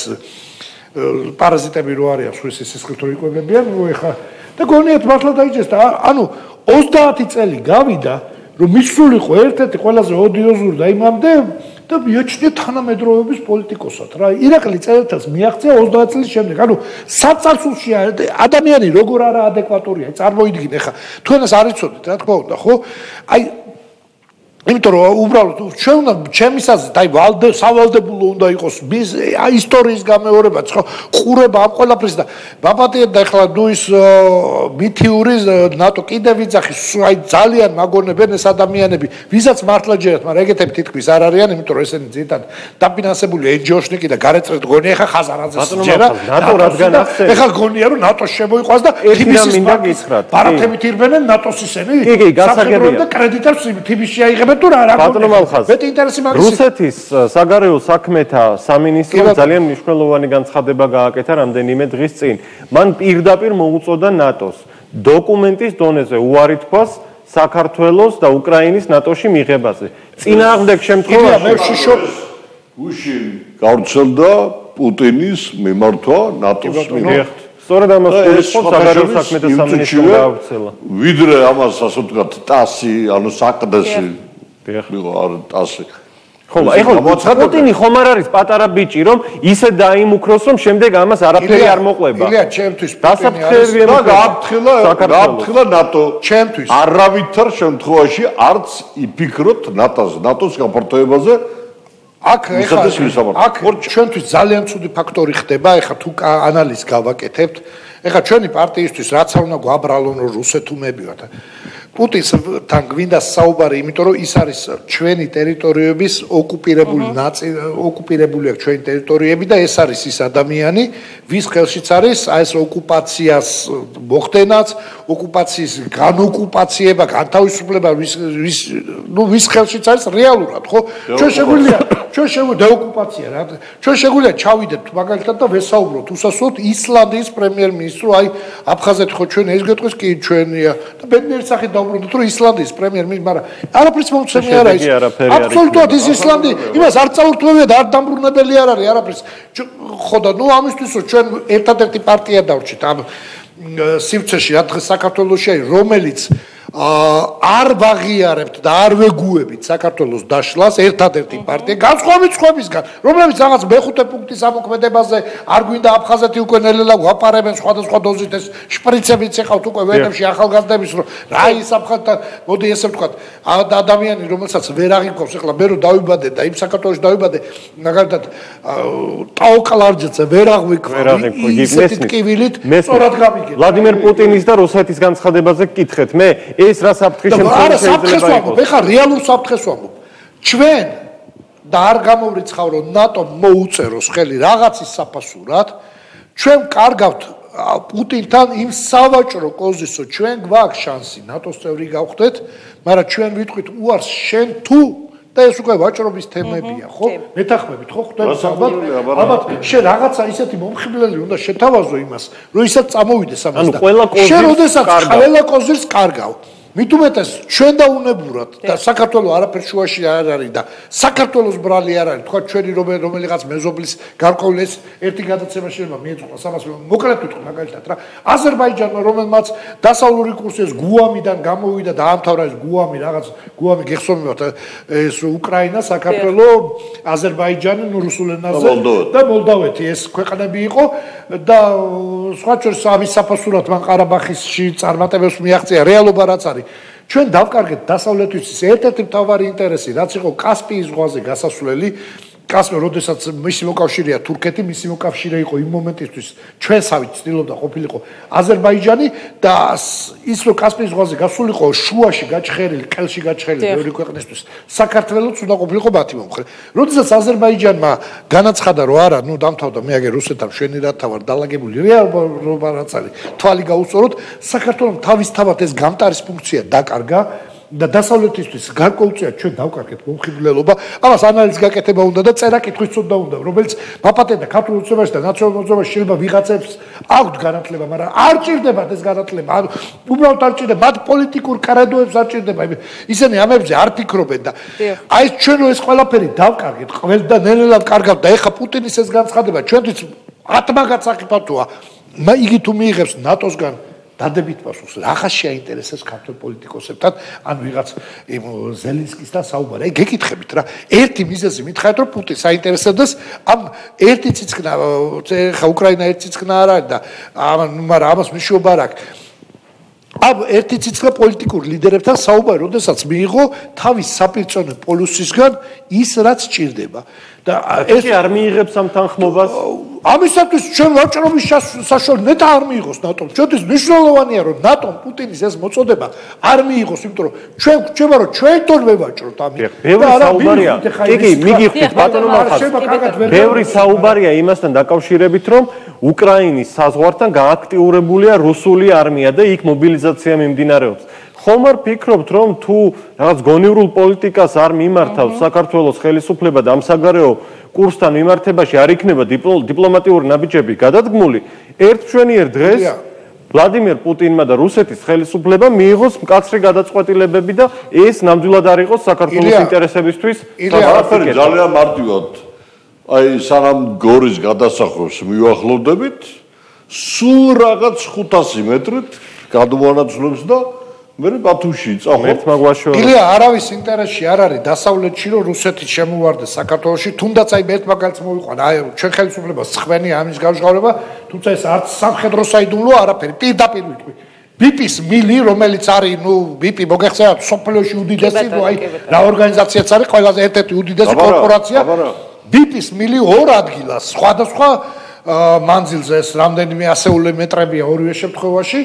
პარაზიტები რო არიან სვისის სისხლით რო იკვებებიან ეხა და გონიათ მართლა დაიჭესდა ანუ ოცდაათი წელი გავიდა რომ მისულიყო ერთ-ერთი ყველაზე ოდიოზური და იმამდე და მიაჩნია თანამედროვეობის პოლიტიკოსად რა ირაკლი წერეთელს მიაღწია ოცდაათი წლის შემდეგ ანუ საწარსულში ადამიანი როგორ არა ადეკვატურია წარმოიდგინე ხა თქვენას არ იცოდეთ რა თქმა უნდა ხო აი იმიტომ რომ უბრალოდ ჩვენ უნდა ჩემისაზე და აი ვალდე სავალდებულო უნდა იყოს მის ისტორიის გამეორებაც ხო ყურება ამ ყველაფრის და ბაბადია და ეხლა ნუ ის მითიური ნატო კიდევ ვიძახის აი ძალიან მაგონებენ ეს ადამიანები ვისაც მართლა ჯერათ მაგრამ ეგეთები თითქმის არ არიან იმიტომ რომ ესენი ძირითად დაფინანსებული ენჯიოშნიკი და გარეწრეთ გონია ეხლა ხაზარაძეს ჯერა ნატო რადგან ახსენე ეხლა გონია რომ ნატოს შემოიყვას და თბილისის მაგისტრატ პარათებით ირბენენ ნატოს ისენი კი კი გასაგებია და კრედიტებს თბილისში აიღებენ ბატონო მალხაზ რუსეთის საგარეო საქმეთა სამინისტრომ ძალიან მნიშვნელოვანი განცხადება გააკეთა რამდენიმე დღის წინ. მან პირდაპირ მოუწოდა ნატოს დოკუმენტის დონეზე უარი თქვას საქართველოს და უკრაინის ნატოში მიღებაზე. წინააღმდეგ შემთხვევაში გუშინ გავრცელდა პუტინის მიმართვა ნატოს მიმართ. სწორედ ამას გულისხმობს საგარეო საქმეთა სამინისტრომ გაავრცელა. ვიდრე ამას ასე ვთქვათ ტასი, ანუ საკდესი ხო არ ტასი. ხო, ეხლა პუტინი ხომ არ არის პატარა ბიჭი, რომ ისე დაიმუქროს, რომ შემდეგ ამას არაფერი არ მოყვება. ილია, ჩემთვის პუტინი არის და გააფრთხილა, გააფრთხილა ნატო. ჩემთვის არავითარ შემთხვევაში არც იფიქროთ ნატოს, ნატოს გაფართოებაზე. აქ ეხლა აქ ჩვენთვის ძალიან ცუდი ფაქტორი ხდება, ეხლა თუ ანალიზს გავაკეთებთ, ეხლა ჩვენი პარტიისთვის რაც არ უნდა გვაბრალონ რუსეთუმებივად. პუტინსთან გვინდა საუბარი, იმიტომ რომ ის არის ჩვენი ტერიტორიების ოკუპირებული ნაწილი, ოკუპირებული აქვს ჩვენი ტერიტორიები და ეს არის ის ადამიანი, ვის ხელშიც არის აი ეს ოკუპაციას მოხდენაც, ოკუპაციის განოკუპაციება, განთავისუფლება, ვის ვის ნუ ვის ხელშიც არის რეალურად, ხო? ჩვენ შეგვიძლია, ჩვენ შეგვიძლია დეოკუპაცია რა. ჩვენ შეგვიძლია ჩავიდეთ მაგალითად და ვესაუბროთ უსასრულოდ ისლანდიის პრემიერ-მინისტრო, აი აფხაზეთი ხო ჩვენ ეს გეტყვის კი ჩვენია და ბედნიერი სახით დაუბრუნდით რომ ისლანდიის პრემიერ-მინისტრი, მაგრამ არაფრის მომცემი არ არის. აბსოლუტურად ის ისლანდი, იმას არ წაურთმევია და არ დამბრუნებელი არ არის არაფრის. ხო და ნუ ამისთვის რომ ჩვენ ერთადერთი პარტია დავრჩით ამ სივრცეში, რა დღეს საქართველოში არის, რომელიც არ ვაღიარებთ და არ ვეგუებით საქართველოს დაშლას ერთადერთი პარტია განსხვავებით სხვებისგან რომლებიც რაღაც მეხუთე პუნქტის ამოქმედებაზე არ გვინდა აფხაზეთი უკვე ნელ-ნელა გვაპარებენ სხვადასხვა დოზით ეს შპრიცებიც ეხავთ უკვე ვენებში ახალგაზრდების რომ რა ის აფხაზთან მოდი ესე ვთქვათ ადამიანი რომელსაც ვერ აღიქვავს ეხლა მე რო დავიბადე და იმ საქართველოში დავიბადე მაგალითად ტაოკლარჯეცე ვერ აღვიქვი ისეთი ტკივილით სწორად გამიგე ვლადიმერ პუტინის და რუსეთის განცხადებაზე გკითხეთ მე ეს რა საფრთხის შემთხვევაში შეიძლება იყოს? ეხლა რეალურ საფრთხეს ვამბობ. ჩვენ და არ გამოვრიცხავ რომ ნატო მოუწეროს ხელი რაღაცის საფასურად, ჩვენ კარგავთ პუტინთან იმ სავაჭრო კოზის, რომ ჩვენ გვაქვს შანსი ნატოს წევრი გავხდეთ, მაგრამ ჩვენ ვიტყვით უარს შენ თუ და ეს უკვე ვაჭრობის თემებია, ხო? მეთანხმებით, ხო? ხვდებით ალბათ. ალბათ შენ რაღაცა ისეთი მომხიბლელი უნდა შეთავაზო იმას, რომ ისაც წამოვიდეს ამას და შენ როდესაც ყველა კოზირს კარგავ მით უმეტეს ჩვენ დაუნებურად და საქართველოს არაფერ შუაში არ არის და საქართველოს ბრალი არ არის თქვა ჩვენი რომელიღაც მეზობლის გარკვეული ერთი გადაცემა შეიძლება მიეწყო სამას მოკლედ ვიტყვი მაგალითად რა აზერბაიჯანმა რომელმაც დასავლური კურსი ეს გუამიდან გამოვიდა და დაამთავრა ეს გუამი რაღაც გუამი გეხსოვებათ ეს უკრაინა საქართველოს აზერბაიჯანი ნუ რუსულ ენაზე და მოლდოვეთი ეს ქვეყნები იყო და სხვა შორის ამის საფასურად მან ყარაბაღში წარმატებებს მიაღწია რეალობა რაც არის ჩვენ დავკარგეთ დასავლეთის ერთ-ერთი მთავარი ინტერესი რაც იყო კასპიის ზღვაზე გასასვლელი კასპი როდესაც მისი მოკავშირეა თურქეთი მისი მოკავშირე იყო იმ მომენტისთვის ჩვენსავით ცდილობდა ყოფილიყო აზერბაიჯანი და ის რომ კასპიის ზღვაზე გასულიყო შუაში გაჩხერილი ყელში გაჩხერილი ბევრი ქვეყნისთვის საქართველოს უნდა ყოფილიყო მათი მომხრე როდესაც აზერბაიჯანმა განაცხადა რომ არა ნუ დამთავრდა მე აგერ რუსეთთან შვენი რათა ვარ დალაგებული რეალობა რაც არის თვალი გაუსწოროთ საქართველოს თავისთავად ეს გამტარის ფუნქცია დაკარგა და დასავლეთისთვის გარკვეულწილად ჩვენ დავკარგეთ მომხიბვლელობა, ამას ანალიზის გაკეთება უნდა და წერა კითხვის ცოდნა უნდა, რომელიც მაპატენდა ქართულ უცხოებაში და ნაციონალურ მოძრაობაში შეიძლება ვიღაცებს აქვთ განათლება, მაგრამ არ ჭირდებათ ეს განათლება, ანუ უბრალოდ არ ჭირდება, მათ პოლიტიკურ კრედოებს არ ჭირდება, ისინი ამებზე არ ფიქრობენ და აი ჩვენ ეს ყველაფერი დავკარგეთ, ყველა ნელ-ნელა კარგავთ და ეხა პუტინის ეს განცხადება ჩვენთვის ათმაგად საფათოა, იგი თუ მიიღებს ნატოსგან დადებით პასუხს რახა შეაინტერესებს ქართულ პოლიტიკოსებთან ან ვიღაც იმ ზელენსკისთან საუბარი. აი გეკითხებით რა. ერთი მიზეზი მითხარით რომ პუტინს აინტერესებდეს ამ ერთი ციცკნა ხა უკრაინა ერთი ციცკნა არ არის და მაგრამ ამას მნიშვნელობა არ აქვს. ამ ერთი ციცკნა პოლიტიკურ ლიდერებთან საუბარი, როდესაც მიიღო თავის საპირწონე პოლუსისგან ის რაც ჭირდება. და ეს არ მიიღებს ამ თანხმობას. ამისათვის ჩვენ ვაჭრობის საშუალო ნეტა არ მიიღოს ნატომ. ჩვენთვის მნიშვნელოვანია რომ ნატომ პუტინის ეს მოწოდება არ მიიღოს, იმიტომ რომ ჩვენ გვჭირდება რომ ჩვენ თორმე ვაჭროთ ამით. ბევრი საუბარია. კი კი, მიგიხდით ბატონო მახას. ბევრი საუბარია იმასთან დაკავშირებით რომ უკრაინის საზღვართან გააქტიურებულია რუსული არმია და იქ მობილიზაცია მიმდინარეობს. ხომ არ ფიქრობთ რომ თუ რაღაც გონივრულ პოლიტიკას არ მიმართავს საქართველოს ხელისუფლება და ამ საგარეო კურსთან მიმართებაში არ იქნება დიპლომატიური ნაბიჯები გადადგმული ერთჩვენიერ დღეს ვლადიმერ პუტინმა და რუსეთის ხელისუფლებამ მიიღოს მკაცრი გადაწყვეტილებები და ეს ნამდვილად არ იყოს საქართველოს ინტერესებისთვის არაფერი ძალიან მარტივად აი სანამ გორის გადასახვევს მივახლოვდებით სულ რაღაც ხუთასი მეტრით გადმოანაცვლებს და მე ბათუმში წახვ. ერთმა გვაშორა. ილია არავის ინტერესში არ არის დასავლეთში რომ რუსეთი შემოვარდეს საქართველოში, თუნდაც აი ერთ მაგალითს მოვიყვანა, აი ჩვენ ხელისუფლებას ცხვენი ამის გავჟღავრება, თუმცა ეს არც სამხედრო საიდუმლო არაფერი, პირდაპირ ვიტყვი. ბიპის მილი, რომელიც არის, ნუ ბიპი მოგეხსენებათ, სოფლიოში უდიდესი, ნუ აი რა ორგანიზაციაც არის, ყველაზე ერთ-ერთი უდიდესი კორპორაცია. ბიპის მილი ორ ადგილას, სხვადასხვა მანძილზე ეს რამდენიმე ასეული მეტრებია ორივე შემთხვევაში.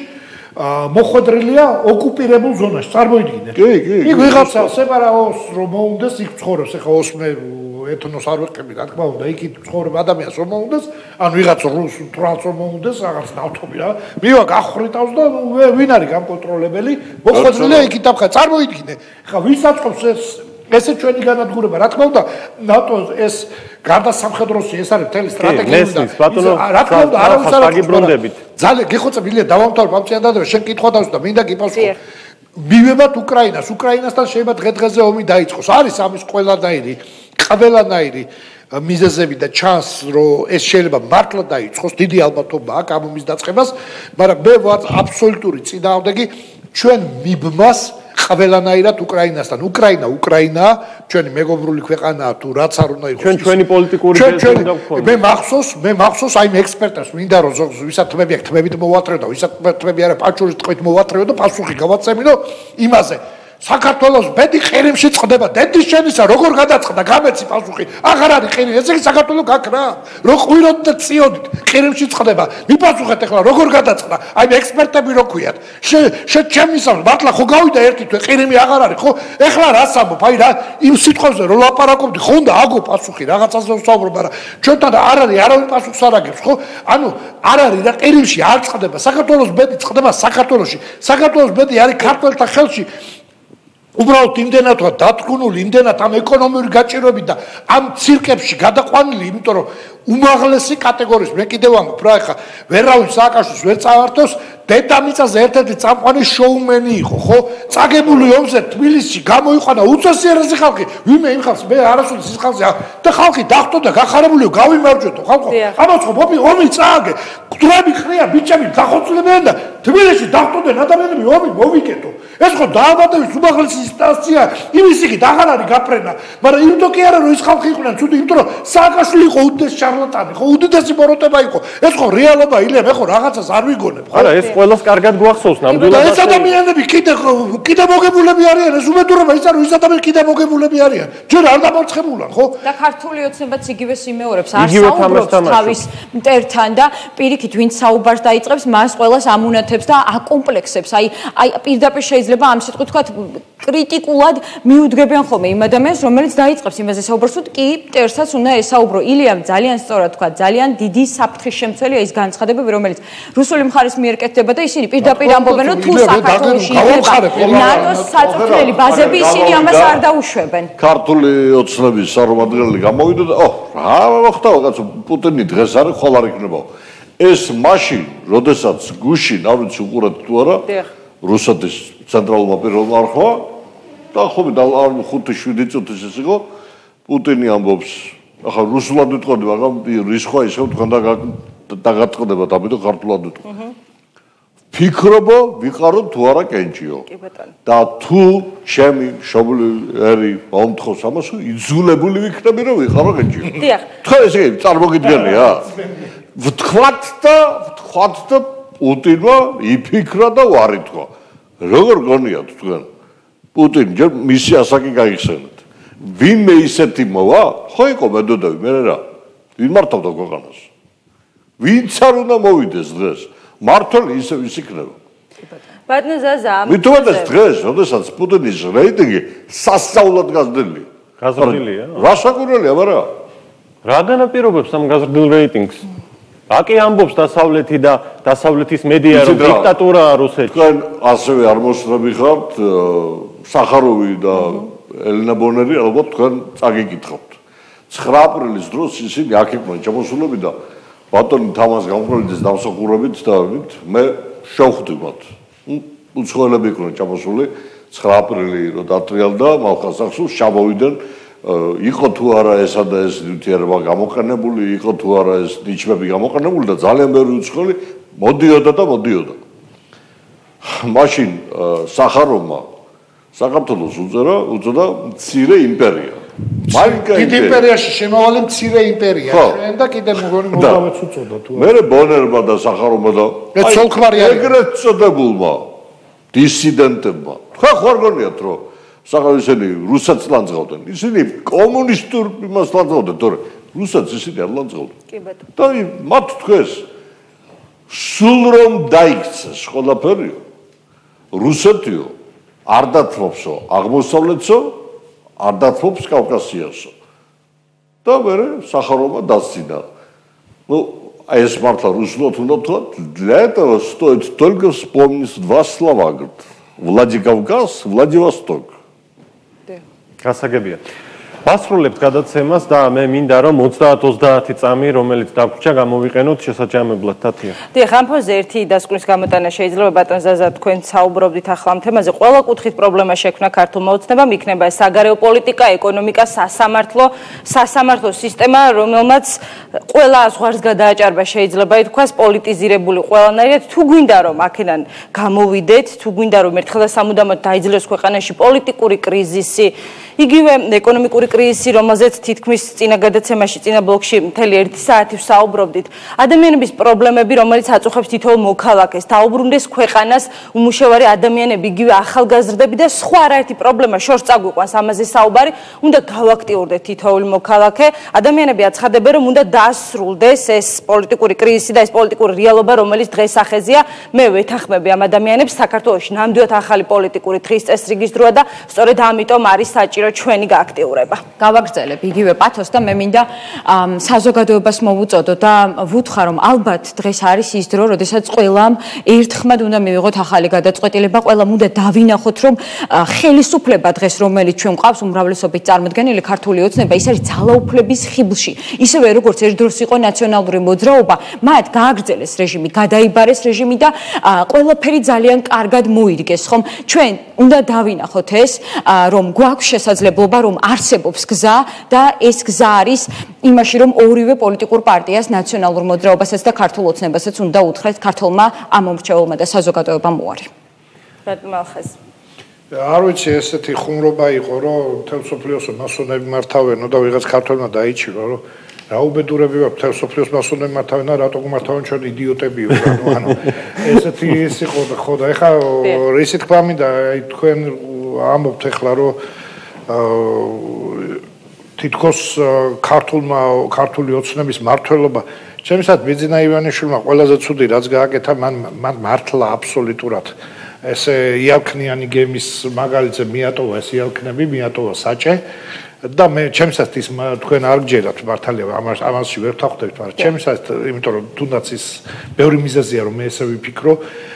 მოხვედრილია ოკუპირებულ ზონაში. წარმოიდგინეთ. კი, კი. იქ ვიღაცა სეპარაოს რომ მოუნდეს იქ ცხოვრობს, ეხა ოსმე ეთნოს არ ვეყები, რა თქმა უნდა, იქ ცხოვრებ ადამიანს რომ მოუნდეს, ან ვიღაც რუს თვალს რომ მოუნდეს, რაღაც ნავთობი რა. მივა გახვრიტავს და ვინ არის გამკონტროლებელი? მოხვედრილია იქ ითამხა. წარმოიდგინე. ეხა ვის აწყობს ეს ესე ჩვენი განადგურება, რა თქმა უნდა, ნატოს ეს გარდა სამხედროსი ეს არის მთელი სტრატეგია და რა თქმა უნდა არავის არ აგიბრუნდებით. ძალიან გეხოცებილია დავამთავრებ ამ წინადადება, შენ კითხვა დავსვა და მინდა გიპასუხო. მივებათ უკრაინას, უკრაინასთან შეიძლება დღე-დღეზე ომი დაიწყოს. არის ამის ყველანაირი, ყველანაირი მიზეზები და ჩანს, რომ ეს შეიძლება მართლა დაიწყოს, დიდი ალბათობა აქვს ამ ომის დაწყებას, მაგრამ მე ვარ აბსოლუტური წინააღმდეგი ჩვენ მიბმას ყველანაირად უკრაინასთან. უკრაინა უკრაინაა, ჩვენი მეგობრული ქვეყანაა თუ რაც არ უნდა იყოს. ჩვენ ჩვენი პოლიტიკური ბეზი უნდა გქონდეს. მე მახსოვს, მე მახსოვს აი ექსპერტებს მინდა რომ ვისაც თმები აქვს, თმებით მოვათრევ და ვისაც თმები არა პაჩურის ტყვით მოვათრევ და პასუხი გავაცემინო იმაზე. საქართველოს ბედი ყირიმში წყდება, დედის შენისა როგორ გადაწყდა, გამეცი პასუხი. აღარ არის ყირიმი, ესე იგი საქართველოს გაქრა. რო ყვიროთ და წიოდით, ყირიმში წყდება. მიპასუხეთ ახლა როგორ გადაწყდა. აი ექსპერტები რო ქვიათ. შე შე ჩემისავს, მართლა ხო გავიდა ერთი თვე ყირიმი აღარ არის, ხო? ეხლა რას ამბობ? აი რა იმ სიტყვებზე რო ლაპარაკობდი, ხო უნდა აგო პასუხი, რაღაცაზე ვსაუბრობ, არა. ჩვენთან არ არის არავინ პასუხს არ აგებს, ხო? ანუ არ არის რა ყირიმში არ წყდება. საქართველოს ბედი წყდება საქართველოში. საქართველოს ბედი არის ქართველთა ხელში. უბრალოდ იმდენად ვარ დათქმული, იმდენად ამ ეკონომიური გაჭირვებით და ამ ცირკებში გადაყვანილი, იმიტომ რომ უმაღლესი კატეგორიის მე კიდევ ამბობ რა ეხა ვერავინ სააკაშვილს ვერ წავართოს დედამიწაზე ერთ-ერთი წამყვანი შოუმენი იყო ხო წაგებული ომზე თბილისში გამოიყვანა უწესიერესი ხალხი ვიმე იმ ხალხს მე არასოდეს ის ხალხი და ხალხი დახტოდა გახარებულიო გავიმარჯვეთო ხალხო ამას ხო მობი ომი წააგე გძვრები ხრია ბიჭები გახოცლებიან და თბილისში დახტოდნენ ადამიანები ომი მოვიკეტო ეს ხო დაავადების უმაღლესი ინსტანცია იმის იგი აღარ არის გაფრენა მაგრამ იმდო კი არა რომ ის ხალხი იყვნენ ცუდი იმიტომ რომ სააკაშვილი იყო უდიდესი შარლატანი ხო უდიდესი ბოროტება იყო ეს ხო რეალობა ილია მე ხო რაღაცას არ ვიგონებ ხო არა ეს ყველას კარგად გვახსოვს ნამდვილად ეს ადამიანები კიდე კიდე მოგებულები არიან ეს უმეტურობა ის არის ის ადამიანები კიდე მოგებულები არიან ჯერ არ დამარცხებულან ხო და ქართული ოცნებაც იგივე სიმეორებს არ საუბრობს თავის მტერთან და პირიქით ვინც საუბარს დაიწყებს მას ყველას ამუნათებს და აკომპლექსებს აი აი პირდაპირ შეიძლება ამ სიტყვით თქვა კრიტიკულად მიუდგებიან ხოლმე იმ ადამიანს რომელიც დაიწყებს იმაზე საუბარს თუ კი მტერსაც უნდა ესაუბრო ილიამ ძალიან სწორად თქვა ძალიან დიდი საფრთხის შემცველია ის განცხადებები რომელიც რუსული მხარის მიერ კეთდება და ისინი პირდაპირ ამბობენ რომ თუ საქართველოში იქნება ნატოს საწვრთნელი ბაზები ისინი ამას არ დაუშვებენ ქართული ოცნების წარმომადგენელი გამოვიდა და ო რა მოხდა კაცო პუტინი დღეს არის ხოლ არ იქნება ეს მაშინ როდესაც გუშინ არ ვიცი უყურეთ თუ არა რუსეთის ცენტრალურმა პირობამ არხვა და ხომ და ხუთი შვიდი წუთის ეს იყო პუტინი ამბობს ახლა რუსულად ვიტყოდი მაგრამ რისხვა ისევ თქვენ და დაგატყდება დამიდო ქართულად ვიტყვი ფიქრობო ვიყარო თუ არა კენჭიო და თუ ჩემი შობლერი მომთხოვს ამას იძულებული ვიქნები რომ ვიყარო კენჭიო თქვენ ესე წარმოგიდგენია ვთქვათ და ვთქვათ და პუტინმა იფიქრა და უარითქვა როგორ გონიათ თქვენ პუტინი ჯერ მისი ასაკი გაიხსენეთ ვინმე ისეთი მოვა ხო იყო მედოდები მე რა ვინ მართავდა ქვეყანას ვინც არ უნდა მოვიდეს დღეს მართალი ისე ვის იქნება ბატონო ზაზა მithumetes დღეს როდესაც პუტინის რეიტინგი სასწაულად გაზრდილია გაზრდილია რა საკურველია მაგრამ რა განაპირობებს ამ გაზრდილ რეიტინგს აკი ამბობს დასავლეთი და დასავლეთის მედია რომ დიქტატურაა რუსეთში თქვენ ასევე არ მოსწრები ხართ სახაროვი და ელენა ბონერი ალბათ თქვენ წაგიკითხავთ ცხრა აპრილის დროს ისინი აქ იყვნენ ჩამოსულები და ბატონი თამას გამყრელიძის დამსახურებით და მე შევხვდი მათ უცხოელები იყვნენ ჩამოსული ცხრა აპრილი რო დატრიალდა მალხასახსოვს ჩამოვიდნენ იყო თუ არა ესა და ეს ნივთიერება გამოყენებული იყო თუ არა ეს ნიჩბები გამოყენებული და ძალიან ბევრი უცხოელი მოდიოდა და მოდიოდა მაშინ სახაროვმა საქართველოს უწოდა უწოდა მცირე იმპერია მალიკა დიდი იმპერიაში შემავალი მცირე იმპერია ჩვენ და კიდე მოგონი მოგავეც უწოდა თუ მე ბონერმა და სახაროვმა და ეს ცოლქმარი არის ეგრეთ წოდებულმა დისიდენტებმა თქვა ხარ გონიათ რომ საღალისენი რუსეთს ლანძღავდნენ ისინი კომუნისტურ იმას ლანძღავდნენ თორე რუსეთს ისინი არ ლანძღავდნენ კი ბატონო და მათ თქვეს სულ რომ დაიქცეს ყველაფერი რუსეთიო არ დათმობსო აღმოსავლეთსო არ დათმობს კავკასიასო და მე სახაროვმა დასცინა ну а ეს მართლა რუსულად უნდა თქვა для этого стоит только вспомнить два слова говорит Владикавказ Владивосток გასაგებია. ვასრულებთ გადაცემას და მე მინდა რომ ოცდაათ ოცდაათი წამი რომელიც დაგვრჩა გამოვიყენოთ შესაძლებლად თათია. დიახ, ამ ფონზე ერთი დასკვნის გამოტანა შეიძლება ბატონ ზაზა თქვენ საუბრობდით ახლა ამ თემაზე. ყველა კუთხით პრობლემა შექმნა ქართულმა ოცნებამ, იქნება საგარეო პოლიტიკა, ეკონომიკა, სასამართლო, სასამართლო სისტემა, რომელმაც ყველა ზღვარს გადააჭარბა შეიძლება ითქვას პოლიტიზირებული ყველანაირად. თუ გვინდა რომ აქედან გამოვიდეთ, თუ გვინდა რომ ერთხელ და სამუდამოდ დაიძლოს ქვეყანაში პოლიტიკური კრიზისი, იგივე ეკონომიკური კრიზისი, რომელზეც თითქმის წინა გადაცემაში, წინა ბლოკში მთელი ერთი საათი ვსაუბრობდით. ადამიანების პრობლემები, რომელიც აწუხებს თითოეულ მოქალაქეს, დაუბრუნდეს ქვეყანას უმუშევარი ადამიანები, იგივე ახალგაზრდები და სხვა არაერთი პრობლემა შორს წაგვიყვანს ამაზე საუბარი, უნდა გავაქტიურდეთ თითოეული მოქალაქე. ადამიანები აცხადებენ, რომ უნდა დასრულდეს ეს პოლიტიკური კრიზისი და ეს პოლიტიკური რეალობა, რომელიც დღეს ახეზია. მე ვეთანხმები ამ ადამიანებს საქართველოში ნამდვილად ახალი პოლიტიკური დღის წესრიგის დროა და სწორედ ამიტომ არის საჭირო რომ ჩვენი გააქტიურება. გავაგრძელებ იგივე პათოს და მე მინდა საზოგადოებას მოვუწოდო და ვუთხარ რომ ალბათ დღეს არის ის დრო, როდესაც ყველამ ერთხმად უნდა მივიღოთ ახალი გადაწყვეტილება, ყველამ უნდა დავინახოთ რომ ხელისუფლება დღეს რომელიც ჩვენ გვყავს უმრავლესობით წარმოდგენილი ქართული ოცნება ის არის ძალაუფლების ხიბლში. ისევე როგორც ერთდროს იყო ნაციონალური მოძრაობა, მათ გააგრძელეს რეჟიმი, გადაიბარეს რეჟიმი და ყველაფერი ძალიან კარგად მოირგეს, ხომ? ჩვენ უნდა დავინახოთ ეს, რომ გვაქვს შესაძლებლობა, რომ არსებობს გზა და ეს გზა არის იმაში, რომ ორივე პოლიტიკურ პარტიას, ნაციონალურ მოძრაობასაც და ქართულ ოცნებასაც უნდა უთხრეთ ქართულმა ამომრჩეველმა და საზოგადოებამ უარი. რატომ ახეს? არ ვიცი, ესეთი ხუმრობა იყო, რომ მთელ სოფლიოს მასონები მართავენ და ვიღაც ქართველმა დაიჭირო, რომ რა უბედურები ვარ მთელ სოფლიოს მასონები მართავენ და რატო გმართავენ ჩვენ იდიოტები ვარ, ანუ ესეთი ის იყო და ხო და ეხლა რისი თქვა მინდა, აი თქვენ ამბობთ ეხლა რომ თითქოს ქართულმა ქართული ოცნების მართლობა ჩემსაც ბიძინა ივანიშვილმა ყველაზე ცუდი რაც გააკეთა მან მან მართლა აბსოლუტურად ესე იალქნიანი გემის მაგალითზე მიატოვა ეს იალქნები მიატოვა საჭე და მე ჩემსაც ის თქვენ არ გჯერათ მართალია ამას ამასში ვერ ვთანხმდებით მაგრამ ჩემსაც იმიტომ რომ თუნდაც ის ბევრი მიზეზია რომ მე ესე ვიფიქრო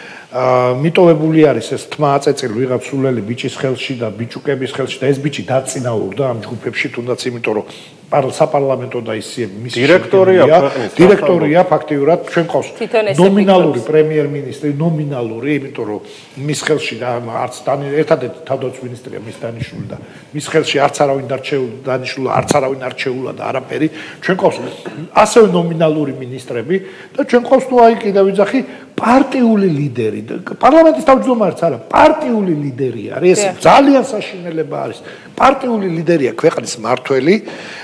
მიტოვებული არის ეს თმა აწეწილი ვიღაც სულელი ბიჭის ხელში და ბიჭუკების ხელში და ეს ბიჭი დაწინაურდა ამ ჯგუფებში თუნდაც იმიტომ რომ საპარლამენტო და ისე მისი დირექტორია დირექტორია ფაქტიურად ჩვენ ყავს ნომინალური პრემიერ-მინისტრი ნომინალური იმიტომ რომ მის ხელში და არც ერთადერთი თავდაცვის მინისტრია მის დანიშნული და მის ხელში არც არავინ დანიშნულა არც არავინ არჩეულა და არაფერი ჩვენ ყავს ასევე ნომინალური მინისტრები და ჩვენ ყავს თუ აი კიდევ ვიძახი პარტიული ლიდერი პარლამენტის თავმჯდომარეც არა პარტიული ლიდერი არის ეს ძალიან საშინელება არის პარტიული ლიდერია ქვეყნის მართველი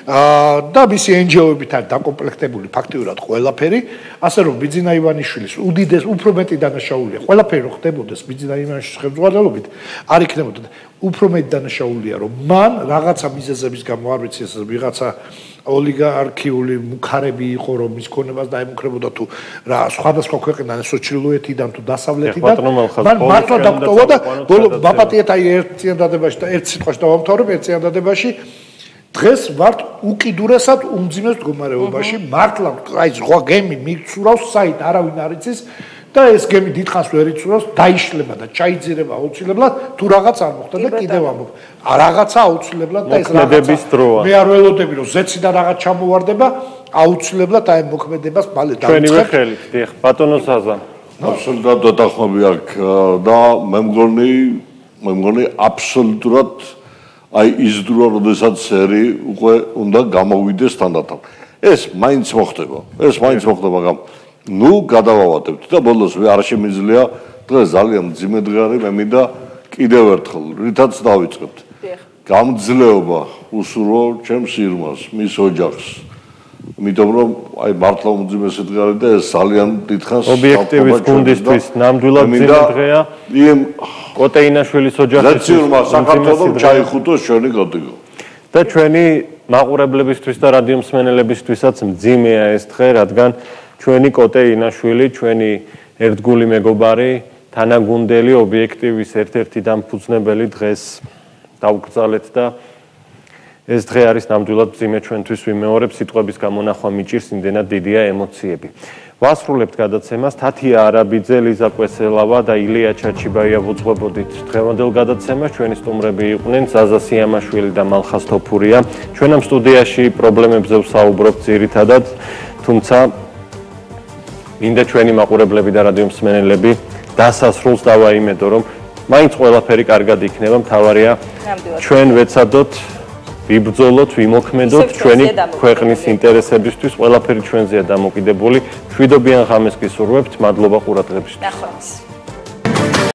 და მისი ენჯიოებით არის დაკომპლექტებული ფაქტიურად ყველაფერი ასე რომ ბიძინა ივანიშვილის უდიდეს უფრო მეტი დანაშაულია ყველაფერი რომ ხდებოდეს ბიძინა ივანიშვილის ხელმძღვანელობით არ იქნებოდა უფრო მეტი დანაშაულია რომ მან რაღაცა მიზეზების გამო არ ვიცი ეს ვიღაცა ოლიგარქიული მუქარები იყო რომ მის ქონებას დაემუქრებოდა თუ რა სხვადასხვა ქვეყნიდან სოციალოეთიდან თუ დასავლეთიდან მან მართლა დაგტოვა და ბოლო ბაპატიეთ აი ერთ წინადადებაში და ერთ სიტყვაში დავამთავრებ ერთ წინადადებაში დღეს ვართ უკიდურესად უმძიმეს მდგომარეობაში მართლა აი ზღვა გემი მიცურავს საით არავინ არ იცის და ეს გემი დიდხანს ვერ იცურავს დაიშლება და ჩაიძირება აუცილებლად თუ რაღაც არ მოხდა და კიდევ ამბობ რაღაცა აუცილებლად და ეს მოქმედების დროა მე არ ველოდები რომ ზეციდან რაღაც ჩამოვარდება აუცილებლად აი მოქმედებას მალე დავიწყებ ჩვენი ხელით დიახ ბატონო საზან აბსოლუტურად დათანხმები აქვს და მე მგონი მე მგონი აბსოლუტურად აი ის დრო როდესაც ერი უკვე უნდა გამოვიდეს თანდათან ეს მაინც მოხდება ეს მაინც მოხდება მაგრამ ნუ გადავავადებთ და ბოლოს არ შემიძლია დღეს ძალიან მძიმე დღე არის მე მინდა კიდევ ერთხელ რითაც დავიწყებთ გამძლეობა უსურვო ჩემს ირმას მის ოჯახს იმიტომ რომ აი მართლა უმძიმესი დღე არის და ეს ძალიან დიდხანს ობიექტივის გუნდისთვის ნამდვილად მძიმე დღეა იმ კოტეინაშვილის ოჯახის ლექციურმა საქართველოს ჩაიხუტოს ჩვენი კოდიგო და ჩვენი მაყურებლებისთვის და რადიო მსმენელებისთვისაც მძიმეა ეს დღე რადგან ჩვენი კოტეინაშვილი, ჩვენი ერთგული მეგობარი, თანაგუნდელი ობიექტივის ერთ-ერთი დამფუძნებელი დღეს დაუკრძალეთ და ეს დღე არის ნამდვილად მძიმე ჩვენთვის ვიმეორებ სიტყვების გამონახვა მიჭირს იმდენად დიდია ემოციები. ვასრულებთ გადაცემას თათია არაბიძე, ლიზა კვესელავა და ილია ჩაჩიბაია ვუძღვებოდით დღევანდელ გადაცემას ჩვენი სტუმრები იყვნენ ზაზა სიამაშვილი და მალხაზ თოფურია. ჩვენ ამ სტუდიაში პრობლემებზე ვსაუბრობთ ძირითადად, თუმცა მინდა ჩვენი მაყურებლები და რადიო მსმენელები დასასრულს დავაიმედო რომ მაინც ყველაფერი კარგად იქნება მთავარია ჩვენ ვეცადოთ ვიბრძოლოთ ვიმოქმედოთ ჩვენი ქვეყნის ინტერესებისთვის ყველაფერი ჩვენზეა დამოკიდებული მშვიდობიან ღამეს გისურვებთ მადლობა ყურადღებისთვის ნახვამდის